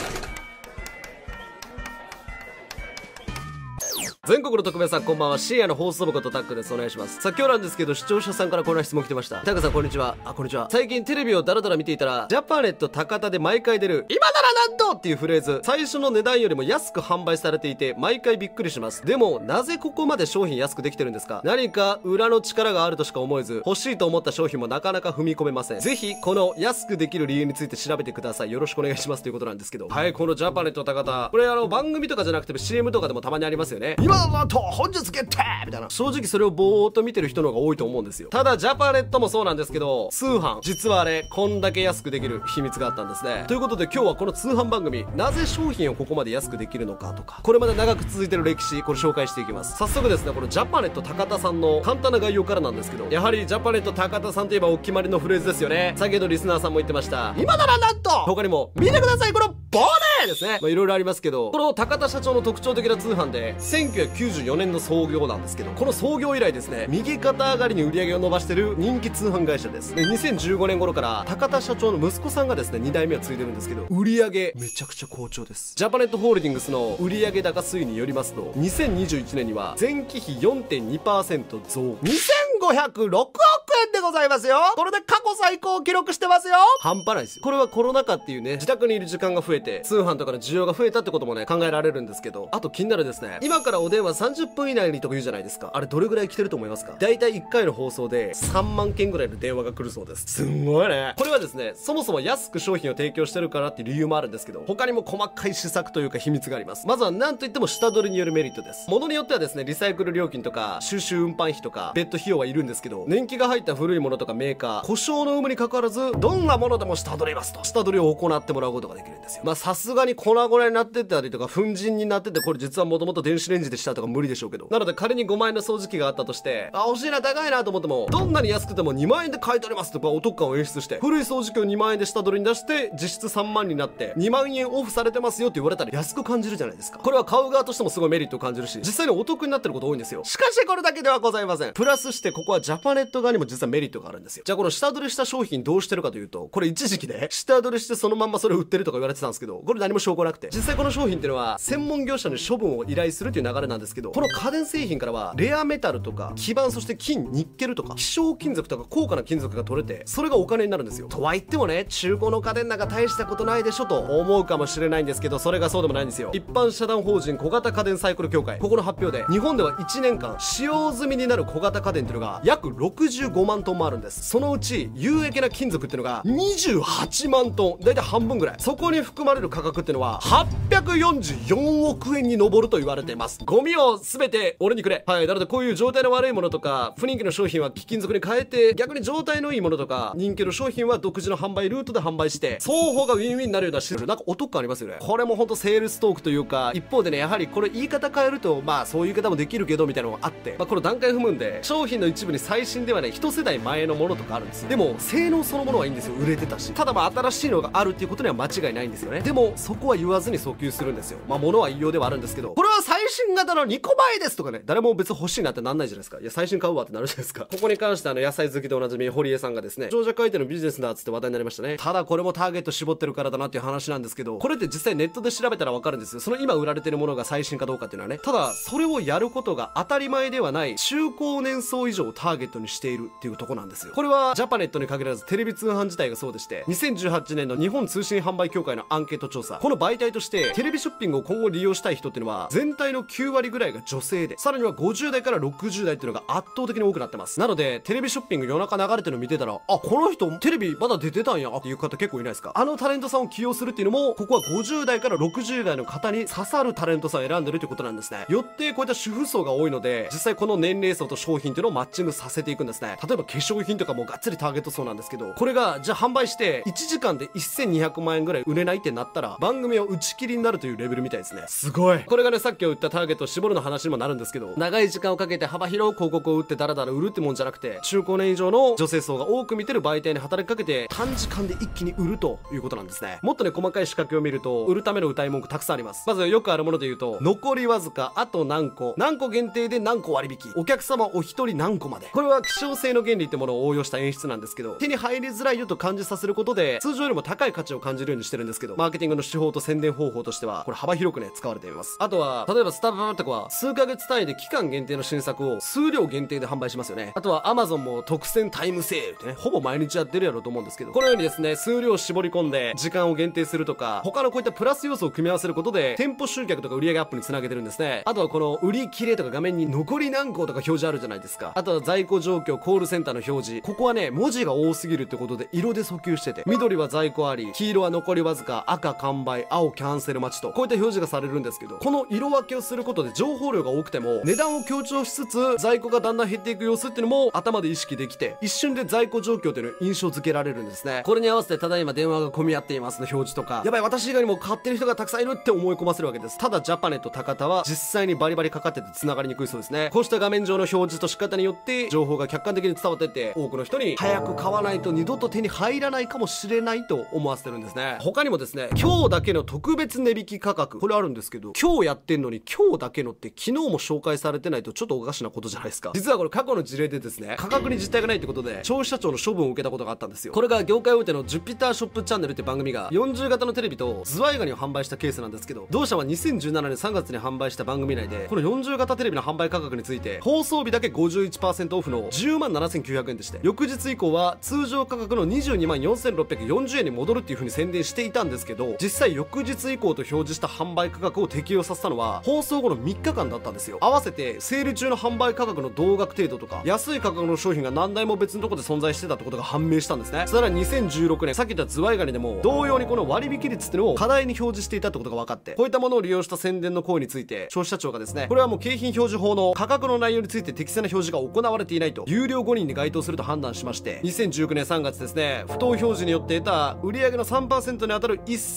A: 全国の特命さんこんばんは、深夜の放送部ことタックです。お願いします。さあ今日なんですけど、視聴者さんからこんな質問来てました。タックさんこんにちは。こんにちは。最近テレビをダラダラ見ていたら、ジャパネット高田で毎回出る今ならなんとっていうフレーズ、最初の値段よりも安く販売されていて毎回びっくりします。でもなぜここまで商品安くできてるんですか？何か裏の力があるとしか思えず、欲しいと思った商品もなかなか踏み込めません。ぜひこの安くできる理由について調べてください。よろしくお願いしますということなんですけど、はい、このジャパネット高田、これ番組とかじゃなくても CM とかでもたまにありますよね。今今なんと本日決定みたいな。正直それをぼーっと見てる人の方が多いと思うんですよ。ただジャパネットもそうなんですけど、通販実はあれこんだけ安くできる秘密があったんですね。ということで今日はこの通販番組、なぜ商品をここまで安くできるのかとか、これまで長く続いてる歴史、これ紹介していきます。早速ですね、このジャパネット高田さんの簡単な概要からなんですけど、やはりジャパネット高田さんといえばお決まりのフレーズですよね。先ほどリスナーさんも言ってました、今ならなんと他にも見てくださいこのボネーですね。いろいろありますけど、この高田社長の特徴的な通販で1994年の創業なんですけど、この創業以来ですね、右肩上がりに売り上げを伸ばしてる人気通販会社です。で2015年頃から高田社長の息子さんがですね2代目を継いでるんですけど、売り上げめちゃくちゃ好調です。ジャパネットホールディングスの売上高推移によりますと、2021年には前期比 4.2% 増、2506億円でございますよ。これで過去最高を記録してますよ。半端ないですよ。これはコロナ禍っていうね、自宅にいる時間が増えて通販とかの需要が増えたってこともね考えられるんですけど、あと気になるですね、今からお電話30分以内にとか言うじゃないですか。あれどれぐらい来てると思いますか？だいたい1回の放送で3万件ぐらいの電話が来るそうです。すんごいね。これはですね、そもそも安く商品を提供してるからっていう理由もあるんですけど、他にも細かい施策というか秘密があります。まずは何といっても下取りによるメリットです。物によってはですね、リサイクル料金とか収集運搬費とか別途費用はいるんですけど、年季が入った古いものとかメーカー、故障の有無に関わらずどんなものでも下取りますと、下取りを行ってもらうことができるんですよ。さすがに粉々になってたりとか粉塵になってて、これ実はもともと電子レンジでしたとか無理でしょうけど、なので仮に5万円の掃除機があったとして、欲しいな高いなと思っても、どんなに安くても2万円で買い取りますとかお得感を演出して、古い掃除機を2万円で下取りに出して実質3万になって2万円オフされてますよって言われたら安く感じるじゃないですか。これは買う側としてもすごいメリットを感じるし、実際にお得になってること多いんですよ。しかしこれだけではございません。プラスしてここはジャパネット側にも実はメリットがあるんですよ。じゃあこの下取りした商品どうしてるかというと、これ一時期で下取りしてそのまんまそれを売ってるとか言われてたんですけど、これ何も証拠なくて、実際この商品っていうのは専門業者に処分を依頼するという流れなんですけど、この家電製品からはレアメタルとか基板、そして金、ニッケルとか希少金属とか高価な金属が取れて、それがお金になるんですよ。とは言ってもね、中古の家電なんか大したことないでしょと思うかもしれないんですけど、それがそうでもないんですよ。一般社団法人小型家電サイクル協会、ここの発表で日本では1年間使用済みになる小型家電っていうのが約65万トンもあるんです。そのうち有益な金属っていうのが28万トン、だいたい半分ぐらい。そこに含まれる価格っていうのは844億円に上ると言われています。ゴミを全て俺にくれ。はい、なのでこういう状態の悪いものとか不人気の商品は貴金属に変えて、逆に状態のいいものとか人気の商品は独自の販売ルートで販売して、双方がウィンウィンになるようなシステム、なんかお得感ありますよね。これもほんとセールストークというか、一方でね、やはりこれ言い方変えるとそういう言い方もできるけどみたいなのがあって、この段階踏むんで商品の一部に最新ではね一世代前のものとかあるんですよ。でも性能そのものはいいんですよ。売れてたし、ただ新しいのがあるっていうことには間違いないんですよね。でもそこは言わずに訴求するんですよ。物は言いようではあるんですけど、これは最新型の2個前ですとかね、誰も別に欲しいなってなんないじゃないですか。いや最新買うわってなるじゃないですか。ここに関して野菜好きでおなじみ堀江さんがですね、長者回転のビジネスだっつって話題になりましたね。ただこれもターゲット絞ってるからだなっていう話なんですけど、これって実際ネットで調べたらわかるんですよ。その今売られてるものが最新かどうかっていうのはね。ただそれをやることが当たり前ではない中高年層以上をターゲットにしているっていうとこなんですよ。これはジャパネットに限らずテレビ通販自体がそうでして、2018年の日本通信販売協会のアンケート調査、この媒体としてテレビショッピングを今後利用したい人っていうのは全体の9割ぐらいが女性で、さらには50代から60代っていうのが圧倒的に多くなってます。なのでテレビショッピング夜中流れてるの見てたら、この人テレビまだ出てたんやっていう方結構いないですか？タレントさんを起用するっていうのも、ここは50代から60代の方に刺さるタレントさんを選んでるってことなんですね。よってこういった主婦層が多いので、実際この年齢層と商品っていうのをマッチングさせていくんですね。例えば化粧品とかもがっつりターゲット層なんですけど、これがじゃあ販売して1時間で1200万円ぐらい売れないってなったら番組を打ち切りになるというレベルみたいですね。すごい。これがね、さっき言ったターゲットを絞るの話にもなるんですけど、長い時間をかけて幅広い広告を打ってダラダラ売るってもんじゃなくて、中高年以上の女性層が多く見てる媒体に働きかけて短時間で一気に売るということなんですね。もっとね細かい仕掛けを見ると売るための歌い文句たくさんあります。まずよくあるもので言うと、残りわずかあと何個限定で何個割引、お客様お一人何個まで。これは希少性の原理ってものを応用した演出なんですけど、手に入りづらいよと感じさせることで通常よりも高い価値を感じるようにしてるんですけど、マーケティングの手法と宣伝方法としてはこれ幅広くね使われています。あとは例えばスタバとかは数ヶ月単位で期間限定の新作を数量限定で販売しますよね。あとは Amazon も特選タイムセールってね、ほぼ毎日やってるやろうと思うんですけど、このようにですね数量を絞り込んで時間を限定するとか、他のこういったプラス要素を組み合わせることで店舗集客とか売上アップにつなげてるんですね。あとはこの売り切れとか画面に残り何個とか表示あるじゃないですか。あとは在庫状況、コールセンターの表示、ここはね、文字が多すぎるってことで色で訴求してて、緑は在庫あり、黄色は残りわずか、赤完売、青キャンセル待ちと、こういった表示がされるんですけど、この色分けをすることで情報量が多くても、値段を強調しつつ、在庫がだんだん減っていく様子っていうのも頭で意識できて、一瞬で在庫状況っていうのを印象付けられるんですね。これに合わせて、ただいま電話が混み合っていますの表示とか、やばい、私以外にも買ってる人がたくさんいるって思い込ませるわけです。ただ、ジャパネット高田は実際にバリバリかかってて繋がりにくいそうですね。こうした画面上の表示と仕方によって、情報が客観的に伝わってて、多くの人に早く買わないと二度と手に入らないかもしれないと思わせてるんですね。他にもですね、今日だけの特別値引き価格、これあるんですけど、今日やってんのに今日だけのって昨日も紹介されてないとちょっとおかしなことじゃないですか。実はこれ過去の事例でですね、価格に実態がないってことで消費者庁の処分を受けたことがあったんですよ。これが業界大手のジュピターショップチャンネルって番組が40型のテレビとズワイガニを販売したケースなんですけど、同社は2017年3月に販売した番組内で、この40型テレビの販売価格について放送日だけ 51% オフの10万7900円でして、翌日以降は通常価格の22万4640円に戻るっていう風に宣伝していたんですけど、実際翌日以降と表示した販売価格を適用させたのは放送後の3日間だったんですよ。合わせてセール中の販売価格の同額程度とか、安い価格の商品が何台も別のところで存在してたってことが判明したんですね。さらに2016年、さっき言ったズワイガニでも同様にこの割引率っていうのを課題に表示していたってことが分かって、こういったものを利用した宣伝の行為について消費者庁がですね、これはもう景品表示法の価格の内容について適正な表示が行われていないと有料5人に該当すると判断しまして、2019年3月ですね、不当表示によって得た売上の 3% に当たる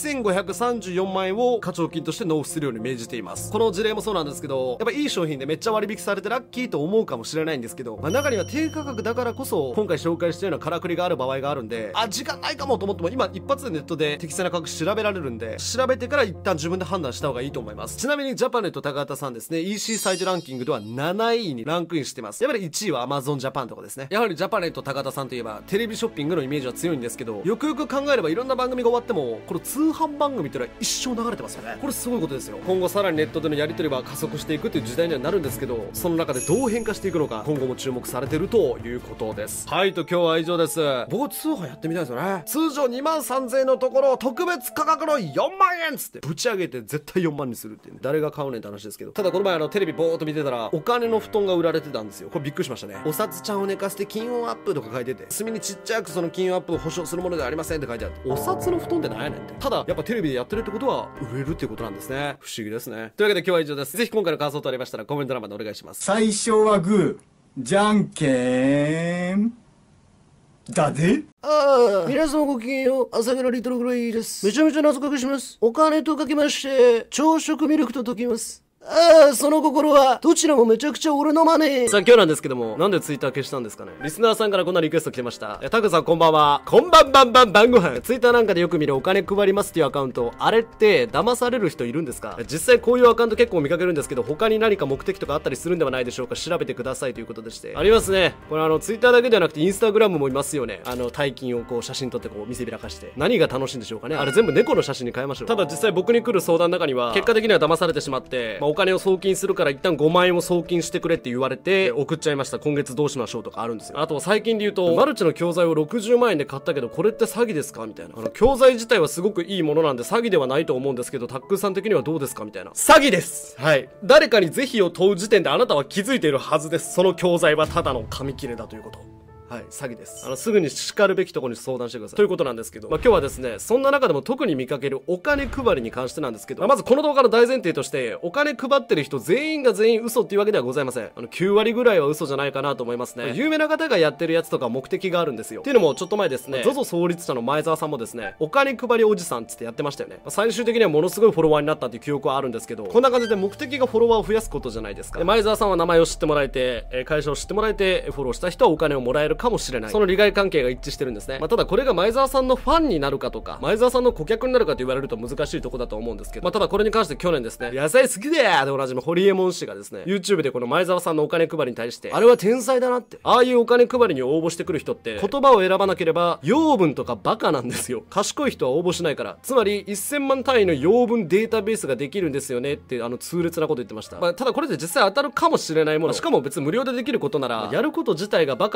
A: 1534万円を課徴金として納付するように命じています。この事例もそうなんですけど、やっぱいい商品でめっちゃ割引されてラッキーと思うかもしれないんですけど、中には低価格だからこそ今回紹介したようなからくりがある場合があるんで、時間ないかもと思っても今一発でネットで適正な価格調べられるんで、調べてから一旦自分で判断した方がいいと思います。ちなみにジャパネット高畑さんですね、 EC サイトランキングでは7位にランクインしてます。やっぱり1位は Amazon Japan とかですね。やはりジャパネット高畑さんといえばテレビショッピングのイメージは強いんですけど、よくよく考えればいろんな番組が終わってもこの通販番組っていうのは一生流れてますよね。これすごいことですよ。今後さらにネットでのやり取りは加速していくという時代にはなるんですけど、その中でどう変化していくのか今後も注目されてるということです。はい、と今日は以上です。僕通販やってみたいですよね。通常2万3000円のところ特別価格の4万円っつってぶち上げて絶対4万にするっていう、ね、誰が買うねんって話ですけど、ただこの前テレビボーっと見てたらお金の布団が売られてたんですよ。これびっくりしましたね。お札ちゃんを寝かせて金運アップとか書いてて、隅にちっちゃくその金運アップを保証するものではありませんって書いてあって、お札の布団って何やねんって。ただやっぱテレビでやってるってことは売れるっていうことなんですね。不思議ですね。というわけで今日は以上です。ぜひ今回の感想とありましたらコメント欄までお願いします。
B: 最初はグー、じゃんけんだぜ。
C: 皆様ごきげんよう、朝倉リトルグレイです。めちゃめちゃ謎かけします。お金とかけまして朝食ミルクと解きます。その心はどちらもめちゃくちゃ俺のマネー。さあ今日なんですけども、なんでツイッター消したんですかね。リスナーさんからこんなリクエスト来てました。タクさんこんばんは。こんばんばんばん晩ご飯。ツイッターなんかでよく見るお金配りますっていうアカウント、あれって騙される人いるんですか。実際こういうアカウント結構見かけるんですけど、他に何か目的とかあったりするんではないでしょうか。調べてくださいということでして、ありますね。これツイッターだけではなくてインスタグラムもいますよね。大金をこう写真撮ってこう見せびらかして、何が楽しいんでしょうかね。あれ全部猫の写真に変えましょう。ただ実際僕に来る相談の中には結果的には騙されてしまって、お金を送金するから一旦5万円を送金してくれって言われて送っちゃいました、今月どうしましょうとかあるんですよ。あと最近で言うとマルチの教材を60万円で買ったけどこれって詐欺ですかみたいな。教材自体はすごくいいものなんで詐欺ではないと思うんですけど、タックーさん的にはどうですかみたいな。詐欺です。はい、誰かに是非を問う時点であなたは気づいているはずです。その教材はただの紙切れだということ。はい、詐欺です。すぐに叱るべきところに相談してくださいということなんですけど、今日はですね、そんな中でも特に見かけるお金配りに関してなんですけど、まずこの動画の大前提としてお金配ってる人全員が全員嘘っていうわけではございません。9割ぐらいは嘘じゃないかなと思いますね。有名な方がやってるやつとか目的があるんですよ。っていうのもちょっと前ですね、ZOZO 創立者の前澤さんもですね、お金配りおじさんっつってやってましたよね。最終的にはものすごいフォロワーになったっていう記憶はあるんですけど、こんな感じで目的がフォロワーを増やすことじゃないですか。前澤さんは名前を知ってもらえて、会社を知ってもらえて、フォローした人はお金をもらえるかもしれない。その利害関係が一致してるんですね。ただこれが前澤さんのファンになるかとか前澤さんの顧客になるかと言われると難しいとこだと思うんですけど、ただこれに関して去年ですね、野菜好きだよでおなじみホリエモン氏がですね YouTube でこの前澤さんのお金配りに対して、あれは天才だなって、ああいうお金配りに応募してくる人って言葉を選ばなければ養分とかバカなんですよ。賢い人は応募しないから。つまり1000万単位の養分データベースができるんですよねって痛烈なこと言ってました。ただこれで実際当たるかもしれないもの、しかも別に無料でできることならやること自体がバカな養分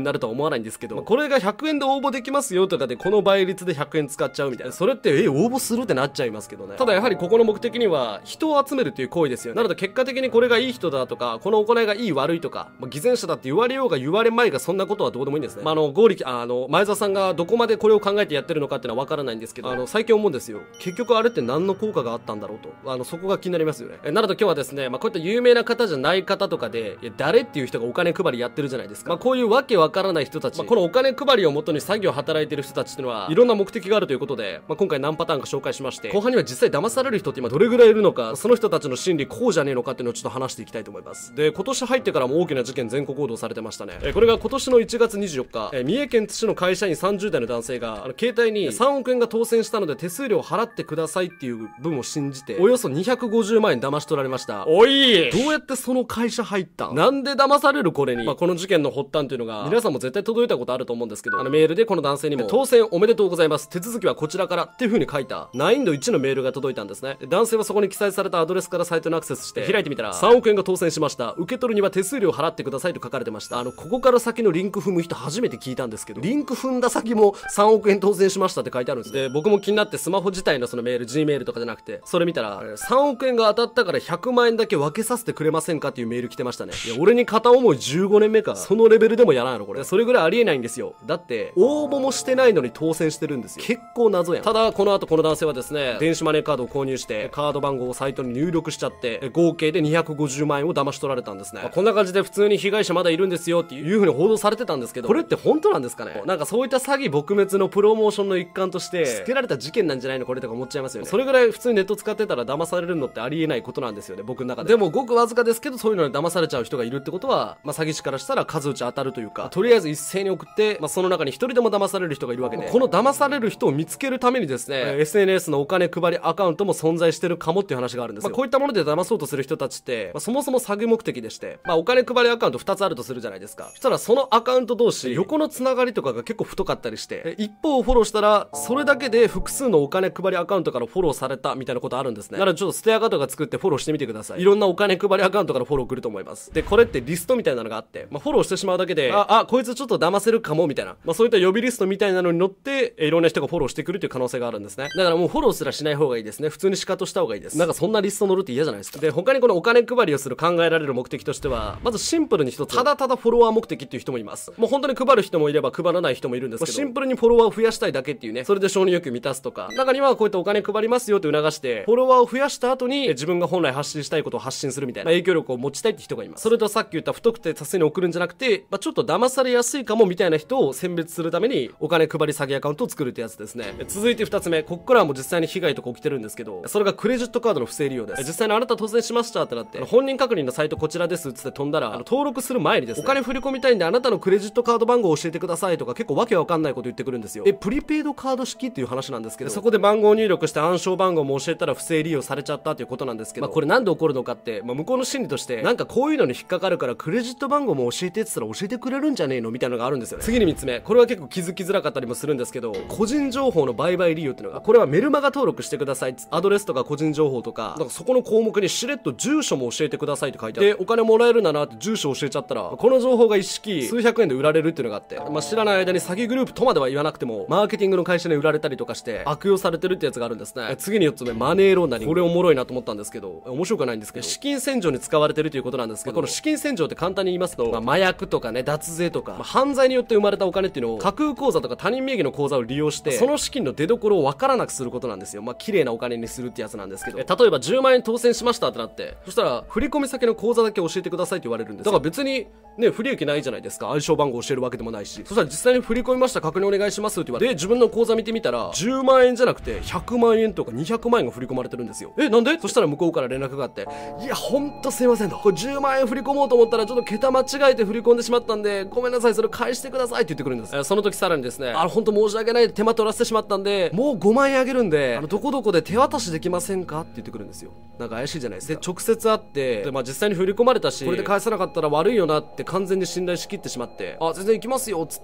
A: になるとは思わないんですけど、これが100円で応募できますよとかでこの倍率で100円使っちゃうみたいな、それって応募するってなっちゃいますけどね。ただやはりここの目的には人を集めるという行為ですよ。なので結果的にこれがいい人だとかこの行いがいい悪いとか、偽善者だって言われようが言われまいがそんなことはどうでもいいんですね。前澤さんがどこまでこれを考えてやってるのかっていうのは分からないんですけど、最近思うんですよ。結局あれって何の効果があったんだろうと、そこが気になりますよね。なので今日はですね、こういった有名な方じゃない方とかで誰っていう人がお金配りやってるじゃないですか。こういうわけわからない人たち、このお金配りをもとに作業を働いてる人たちっていうのはいろんな目的があるということで、今回何パターンか紹介しまして、後半には実際騙される人って今どれぐらいいるのか、その人たちの心理こうじゃねえのかっていうのをちょっと話していきたいと思います。で、今年入ってからも大きな事件全国報道されてましたね。これが今年の1月24日、三重県津市の会社員30代の男性が携帯に3億円が当選したので手数料を払ってくださいっていう文を信じておよそ250万円騙し取られました。おい、どうやってその会社入ったん？なんで騙されるこれに。この事件の発端というのが皆さんも絶対届いたことあると思うんですけど、メールでこの男性にも当選おめでとうございます、手続きはこちらからっていう風に書いた難易度1のメールが届いたんですね。男性はそこに記載されたアドレスからサイトにアクセスして開いてみたら、3億円が当選しました、受け取るには手数料を払ってくださいと書かれてました。ここから先のリンク踏む人初めて聞いたんですけど、リンク踏んだ先も3億円当選しましたって書いてあるんですで、僕も気になってスマホ自体のそのメール G メールとかじゃなくてそれ見たら、3億円が当たったから100万円だけ分けさせてくれませんかっていうメール来てましたね。いや、俺に片思い15年目か、そのレベルでもやらんやろこれ。それぐらいありえないんですよ。だって応募もしてないのに当選してるんですよ。結構謎やん。ただこの後この男性はですね、電子マネーカードを購入してカード番号をサイトに入力しちゃって合計で250万円を騙し取られたんですね。こんな感じで普通に被害者まだいるんですよっていう風に報道されてたんですけど、これって本当なんですかね。なんかそういった詐欺撲滅のプロモーションの一環としてつけられた事件なんじゃないのこれとか思っちゃいますよね。それぐらい普通にネット使ってたら騙されるのってありえないことなんですよね、僕の中で。でもごくわずかですけどそういうのに騙されちゃう人がいるってことは、詐欺師からしたら数打ち当たるというか、とりあえず一斉に送って、その中に一人でも騙される人がいるわけで、この騙される人を見つけるためにですね、SNS のお金配りアカウントも存在してるかもっていう話があるんですよ。こういったもので騙そうとする人たちって、そもそも詐欺目的でして、お金配りアカウント2つあるとするじゃないですか。そしたらそのアカウント同士横のつながりとかが結構太かったりして、一方をフォローしたらそれだけで複数のお金配りアカウントからフォローされたみたいなことあるんですね。なのでちょっとステアカードが作ってフォローしてみてください。いろんなお金配りアカウントからフォロー来ると思います。で、これってリストみたいなのがあって、フォローしてしまうだけでこいつちょっと騙せるかもみたいな、そういった予備リストみたいなのに乗っていろんな人がフォローしてくるという可能性があるんですね。だからもうフォローすらしない方がいいですね。普通にシカトした方がいいです。なんかそんなリスト乗るって嫌じゃないですか。で、他にこのお金配りをする考えられる目的としては、まずシンプルに一つ、ただただフォロワー目的っていう人もいます。もう本当に配る人もいれば配らない人もいるんですけど、シンプルにフォロワーを増やしたいだけっていうね、それで承認欲求満たすとか、中にはこういったお金配りますよって促してフォロワーを増やした後に自分が本来発信したいことを発信するみたいな、影響力を持ちたいって人がいます。それとさっき言った太くて多数に送るんじゃなくて、ちょっと騙されやすいかもみたいな人を選別するためにお金配り詐欺アカウントを作るってやつですね。続いて2つ目、ここからはもう実際に被害とか起きてるんですけど、それがクレジットカードの不正利用です。実際にあなた当選しましたってなって本人確認のサイトこちらですっつって飛んだら、登録する前にですね、お金振り込みたいんであなたのクレジットカード番号を教えてくださいとか結構わけわかんないこと言ってくるんですよ。プリペイドカード式っていう話なんですけど、そこで番号を入力して暗証番号も教えたら不正利用されちゃったということなんですけど、これなんで起こるのかって、向こうの心理としてなんかこういうのに引っかかるからクレジット番号も教えてって言ったら教えてくれるんじゃねえのみたいなのがあるんですよね。次に3つ目、これは結構気づきづらかったりもするんですけど、個人情報の売買利用っていうのが、これはメルマガ登録してください、アドレスとか個人情報とか、そこの項目にしれっと住所も教えてくださいって書いてあって、お金もらえるならって住所教えちゃったら、この情報が一式数百円で売られるっていうのがあって、知らない間に詐欺グループとまでは言わなくてもマーケティングの会社に売られたりとかして悪用されてるってやつがあるんですね。次に4つ目、マネーロンダリング。これおもろいなと思ったんですけど、面白くないんですけど、資金洗浄に使われてるということなんですけど、この資金洗浄って簡単に言いますと、麻薬とかね、脱税とか、犯罪によって生まれたお金っていうのを架空口座とか他人名義の口座を利用してその資金の出所を分からなくすることなんですよ。綺麗なお金にするってやつなんですけど、例えば10万円当選しましたってなって、そしたら振込先の口座だけ教えてくださいって言われるんですよ。だから別にね、不利益ないじゃないですか。暗証番号教えるわけでもないし、そしたら実際に振り込みました、確認お願いしますって言われて、自分の口座見てみたら10万円じゃなくて100万円とか200万円が振り込まれてるんですよ。なんで？そしたら向こうから連絡があって、いやほんとすいませんと、これ10万円振り込もうと思ったらちょっと桁間違えて振り込んでしまったんでごめんなさい、それ返してくださいって言ってくるんです。その時さらにですね、本当申し訳ない、手間取らせてしまったんでもう5万円あげるんでどこどこで手渡しできませんかって言ってくるんですよ。なんか怪しいじゃないですか。で直接会って、実際に振り込まれたしこれで返さなかったら悪いよなって完全に信頼しきってしまって、全然行きますよっつって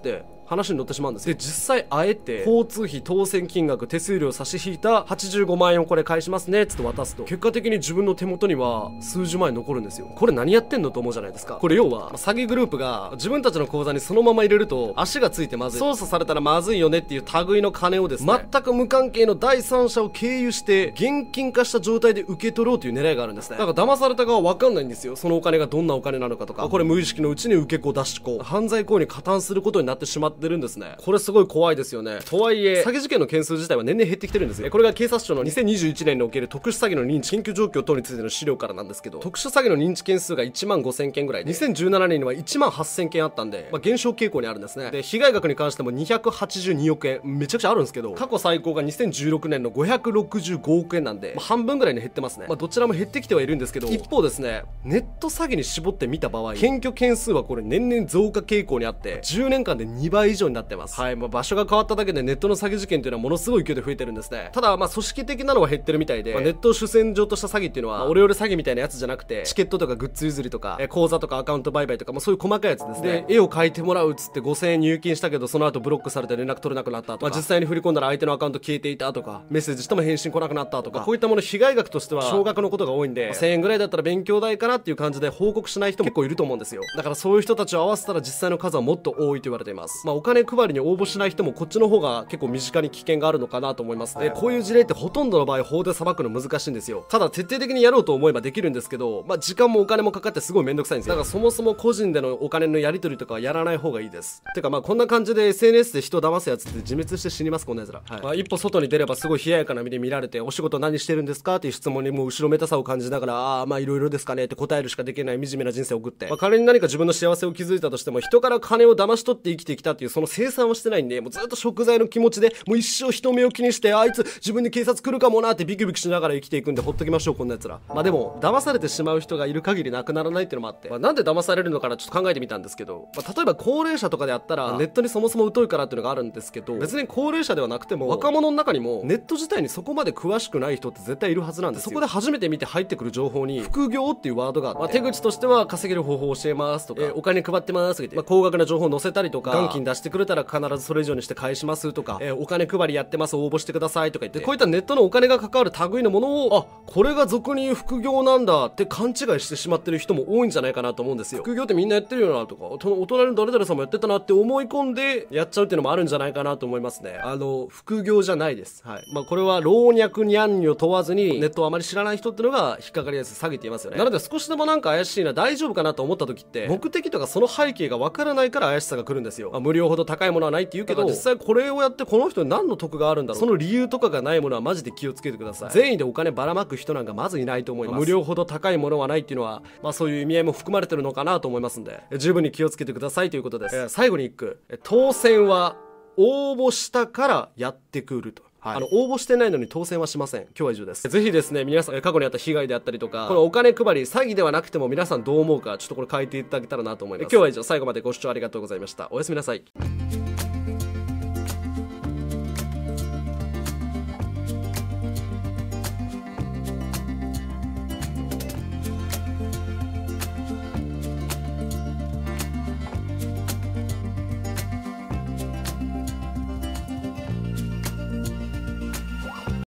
A: 話に乗ってしまうんですよ。で、実際あえて交通費、当選金額、手数料差し引いた85万円をこれ返しますねっつって渡すと、結果的に自分の手元には数十万円残るんですよ。これ何やってんのと思うじゃないですか。これ要は詐欺グループが自分たちの口座にそのまま入れると足がついてまずい、操作されたらまずいよねっていう類の金をですね、全く無関係の第三者を経由して現金化した状態で受け取ろうという狙いがあるんですね。だから騙された側は分かんないんですよ。そのお金がどんなお金なのかとか、これ無意識のうちに受け子出し子、犯罪行為に加担することになってしまってるんですね。これすごい怖いですよね。とはいえ詐欺事件の件数自体は年々減ってきてるんですよ。これが警察庁の2021年における特殊詐欺の認知研究状況等についての資料からなんですけど、特殊詐欺の認知件数が1万5000件ぐらいで、2017年には1万8000件あったんで、減少傾向にあるんですね。で、被害額に関しても282億円、めちゃくちゃあるんですけど、過去最高が2016年の565億円なんで、半分ぐらいに減ってますね。どちらも減ってきてはいるんですけど、一方ですね、ネット詐欺に絞ってみた場合、検挙件数はこれ年々増加傾向にあって、10年間で2倍以上になってます。はい、場所が変わっただけでネットの詐欺事件というのはものすごい勢いで増えてるんですね。ただ、組織的なのは減ってるみたいで、ネットを主戦場とした詐欺っていうのは、オレオレ詐欺みたいなやつじゃなくて、チケットとかグッズ譲りとか、口座とかアカウント売買とか、そういう細かいやつですね。で、絵を描いてもらうっつって5000円入金したけど、その後ブロックされて連絡取れなくなったとか、実際に振り込んだら相手のアカウント消えていたとか、メッセージしても返信来なくなったとか、こういったもの被害額としては少額のことが多いんで、1000円ぐらいだったら勉強代かなっていう感じで報告しない人も結構いると思うんですよ。だからそういう人たちを合わせたら実際の数はもっと多いと言われています。お金配りに応募しない人もこっちの方が結構身近に危険があるのかなと思います。で、こういう事例ってほとんどの場合法で裁くの難しいんですよ。ただ徹底的にやろうと思えばできるんですけど、時間もお金もかかってすごいめんどくさいんですよ。だからそもそも個人でのお金のやり取りとかはやらない方がいいです。てかこんな感じで SNS で人を騙すやつって自滅して死にます、こんなやつら。はい。一歩外に出ればすごい冷ややかな目で見られて、お仕事何してるんですかっていう質問にもう後ろめたさを感じながら、いろいろですかねって答えるしかできない惨めな人生を送って、仮に何か自分の幸せを築いたとしても、人から金を騙し取って生きてきたっていうその清算をしてないんで、もうずっと贖罪の気持ちで、もう一生人目を気にして、あいつ自分に警察来るかもなってビクビクしながら生きていくんで、ほっときましょう、こんなやつら。でも騙されてしまう人がいる限りなくならないっていうのもあって、なんで騙されるのかなちょっと考えてみたんですけど、例えば高齢者とかであったら、ネットにそもそも疎いからっていうのがあるんですけど、別に高齢者ではなくても若者の中にもネット自体にそこまで詳しくない人って絶対いるはずなんですよ。そこで初めて見て入ってくる情報に副業っていうワードがあって、手口としては稼げる方法を教えますとか、お金配ってますとか、高額な情報を載せたりとか、元金出してくれたら必ずそれ以上にして返しますとか、お金配りやってます応募してくださいとか言って、こういったネットのお金が関わる類のものを、これが俗に言う副業なんだって勘違いしてしまってる人も多いんじゃないかなと思うんですよ。副業ってみんなやってるよなとか、お隣の誰々さんもやってたなって思い込んでやっちゃうっていうのもあるんじゃないかなと思いますね。副業じゃないです。はい。これは老若にゃんにを問わずにネットをあまり知らない人っていうのが引っかかりやすい詐欺って言いますよね。なので少しでも怪しいな、大丈夫かなと思った時って目的とかその背景がわからないから怪しさが来るんですよ。無料ほど高いものはないって言うけど、実際これをやってこの人に何の得があるんだろう、その理由とかがないものはマジで気をつけてください。善意でお金ばらまく人なんかまずいないと思います。無料ほど高いものはないっていうのはそういう意味合いも含まれてるのかなと思いますんで、十分に気をつけてくださいということです。最後に一句、当選は応募したからやってくると。はい、応募してないのに当選はしません。今日は以上です。ぜひですね、皆さん過去にあった被害であったりとか、このお金配り詐欺ではなくても皆さんどう思うか、ちょっとこれ書いていただけたらなと思います。今日は以上、最後までご視聴ありがとうございました。おやすみなさい。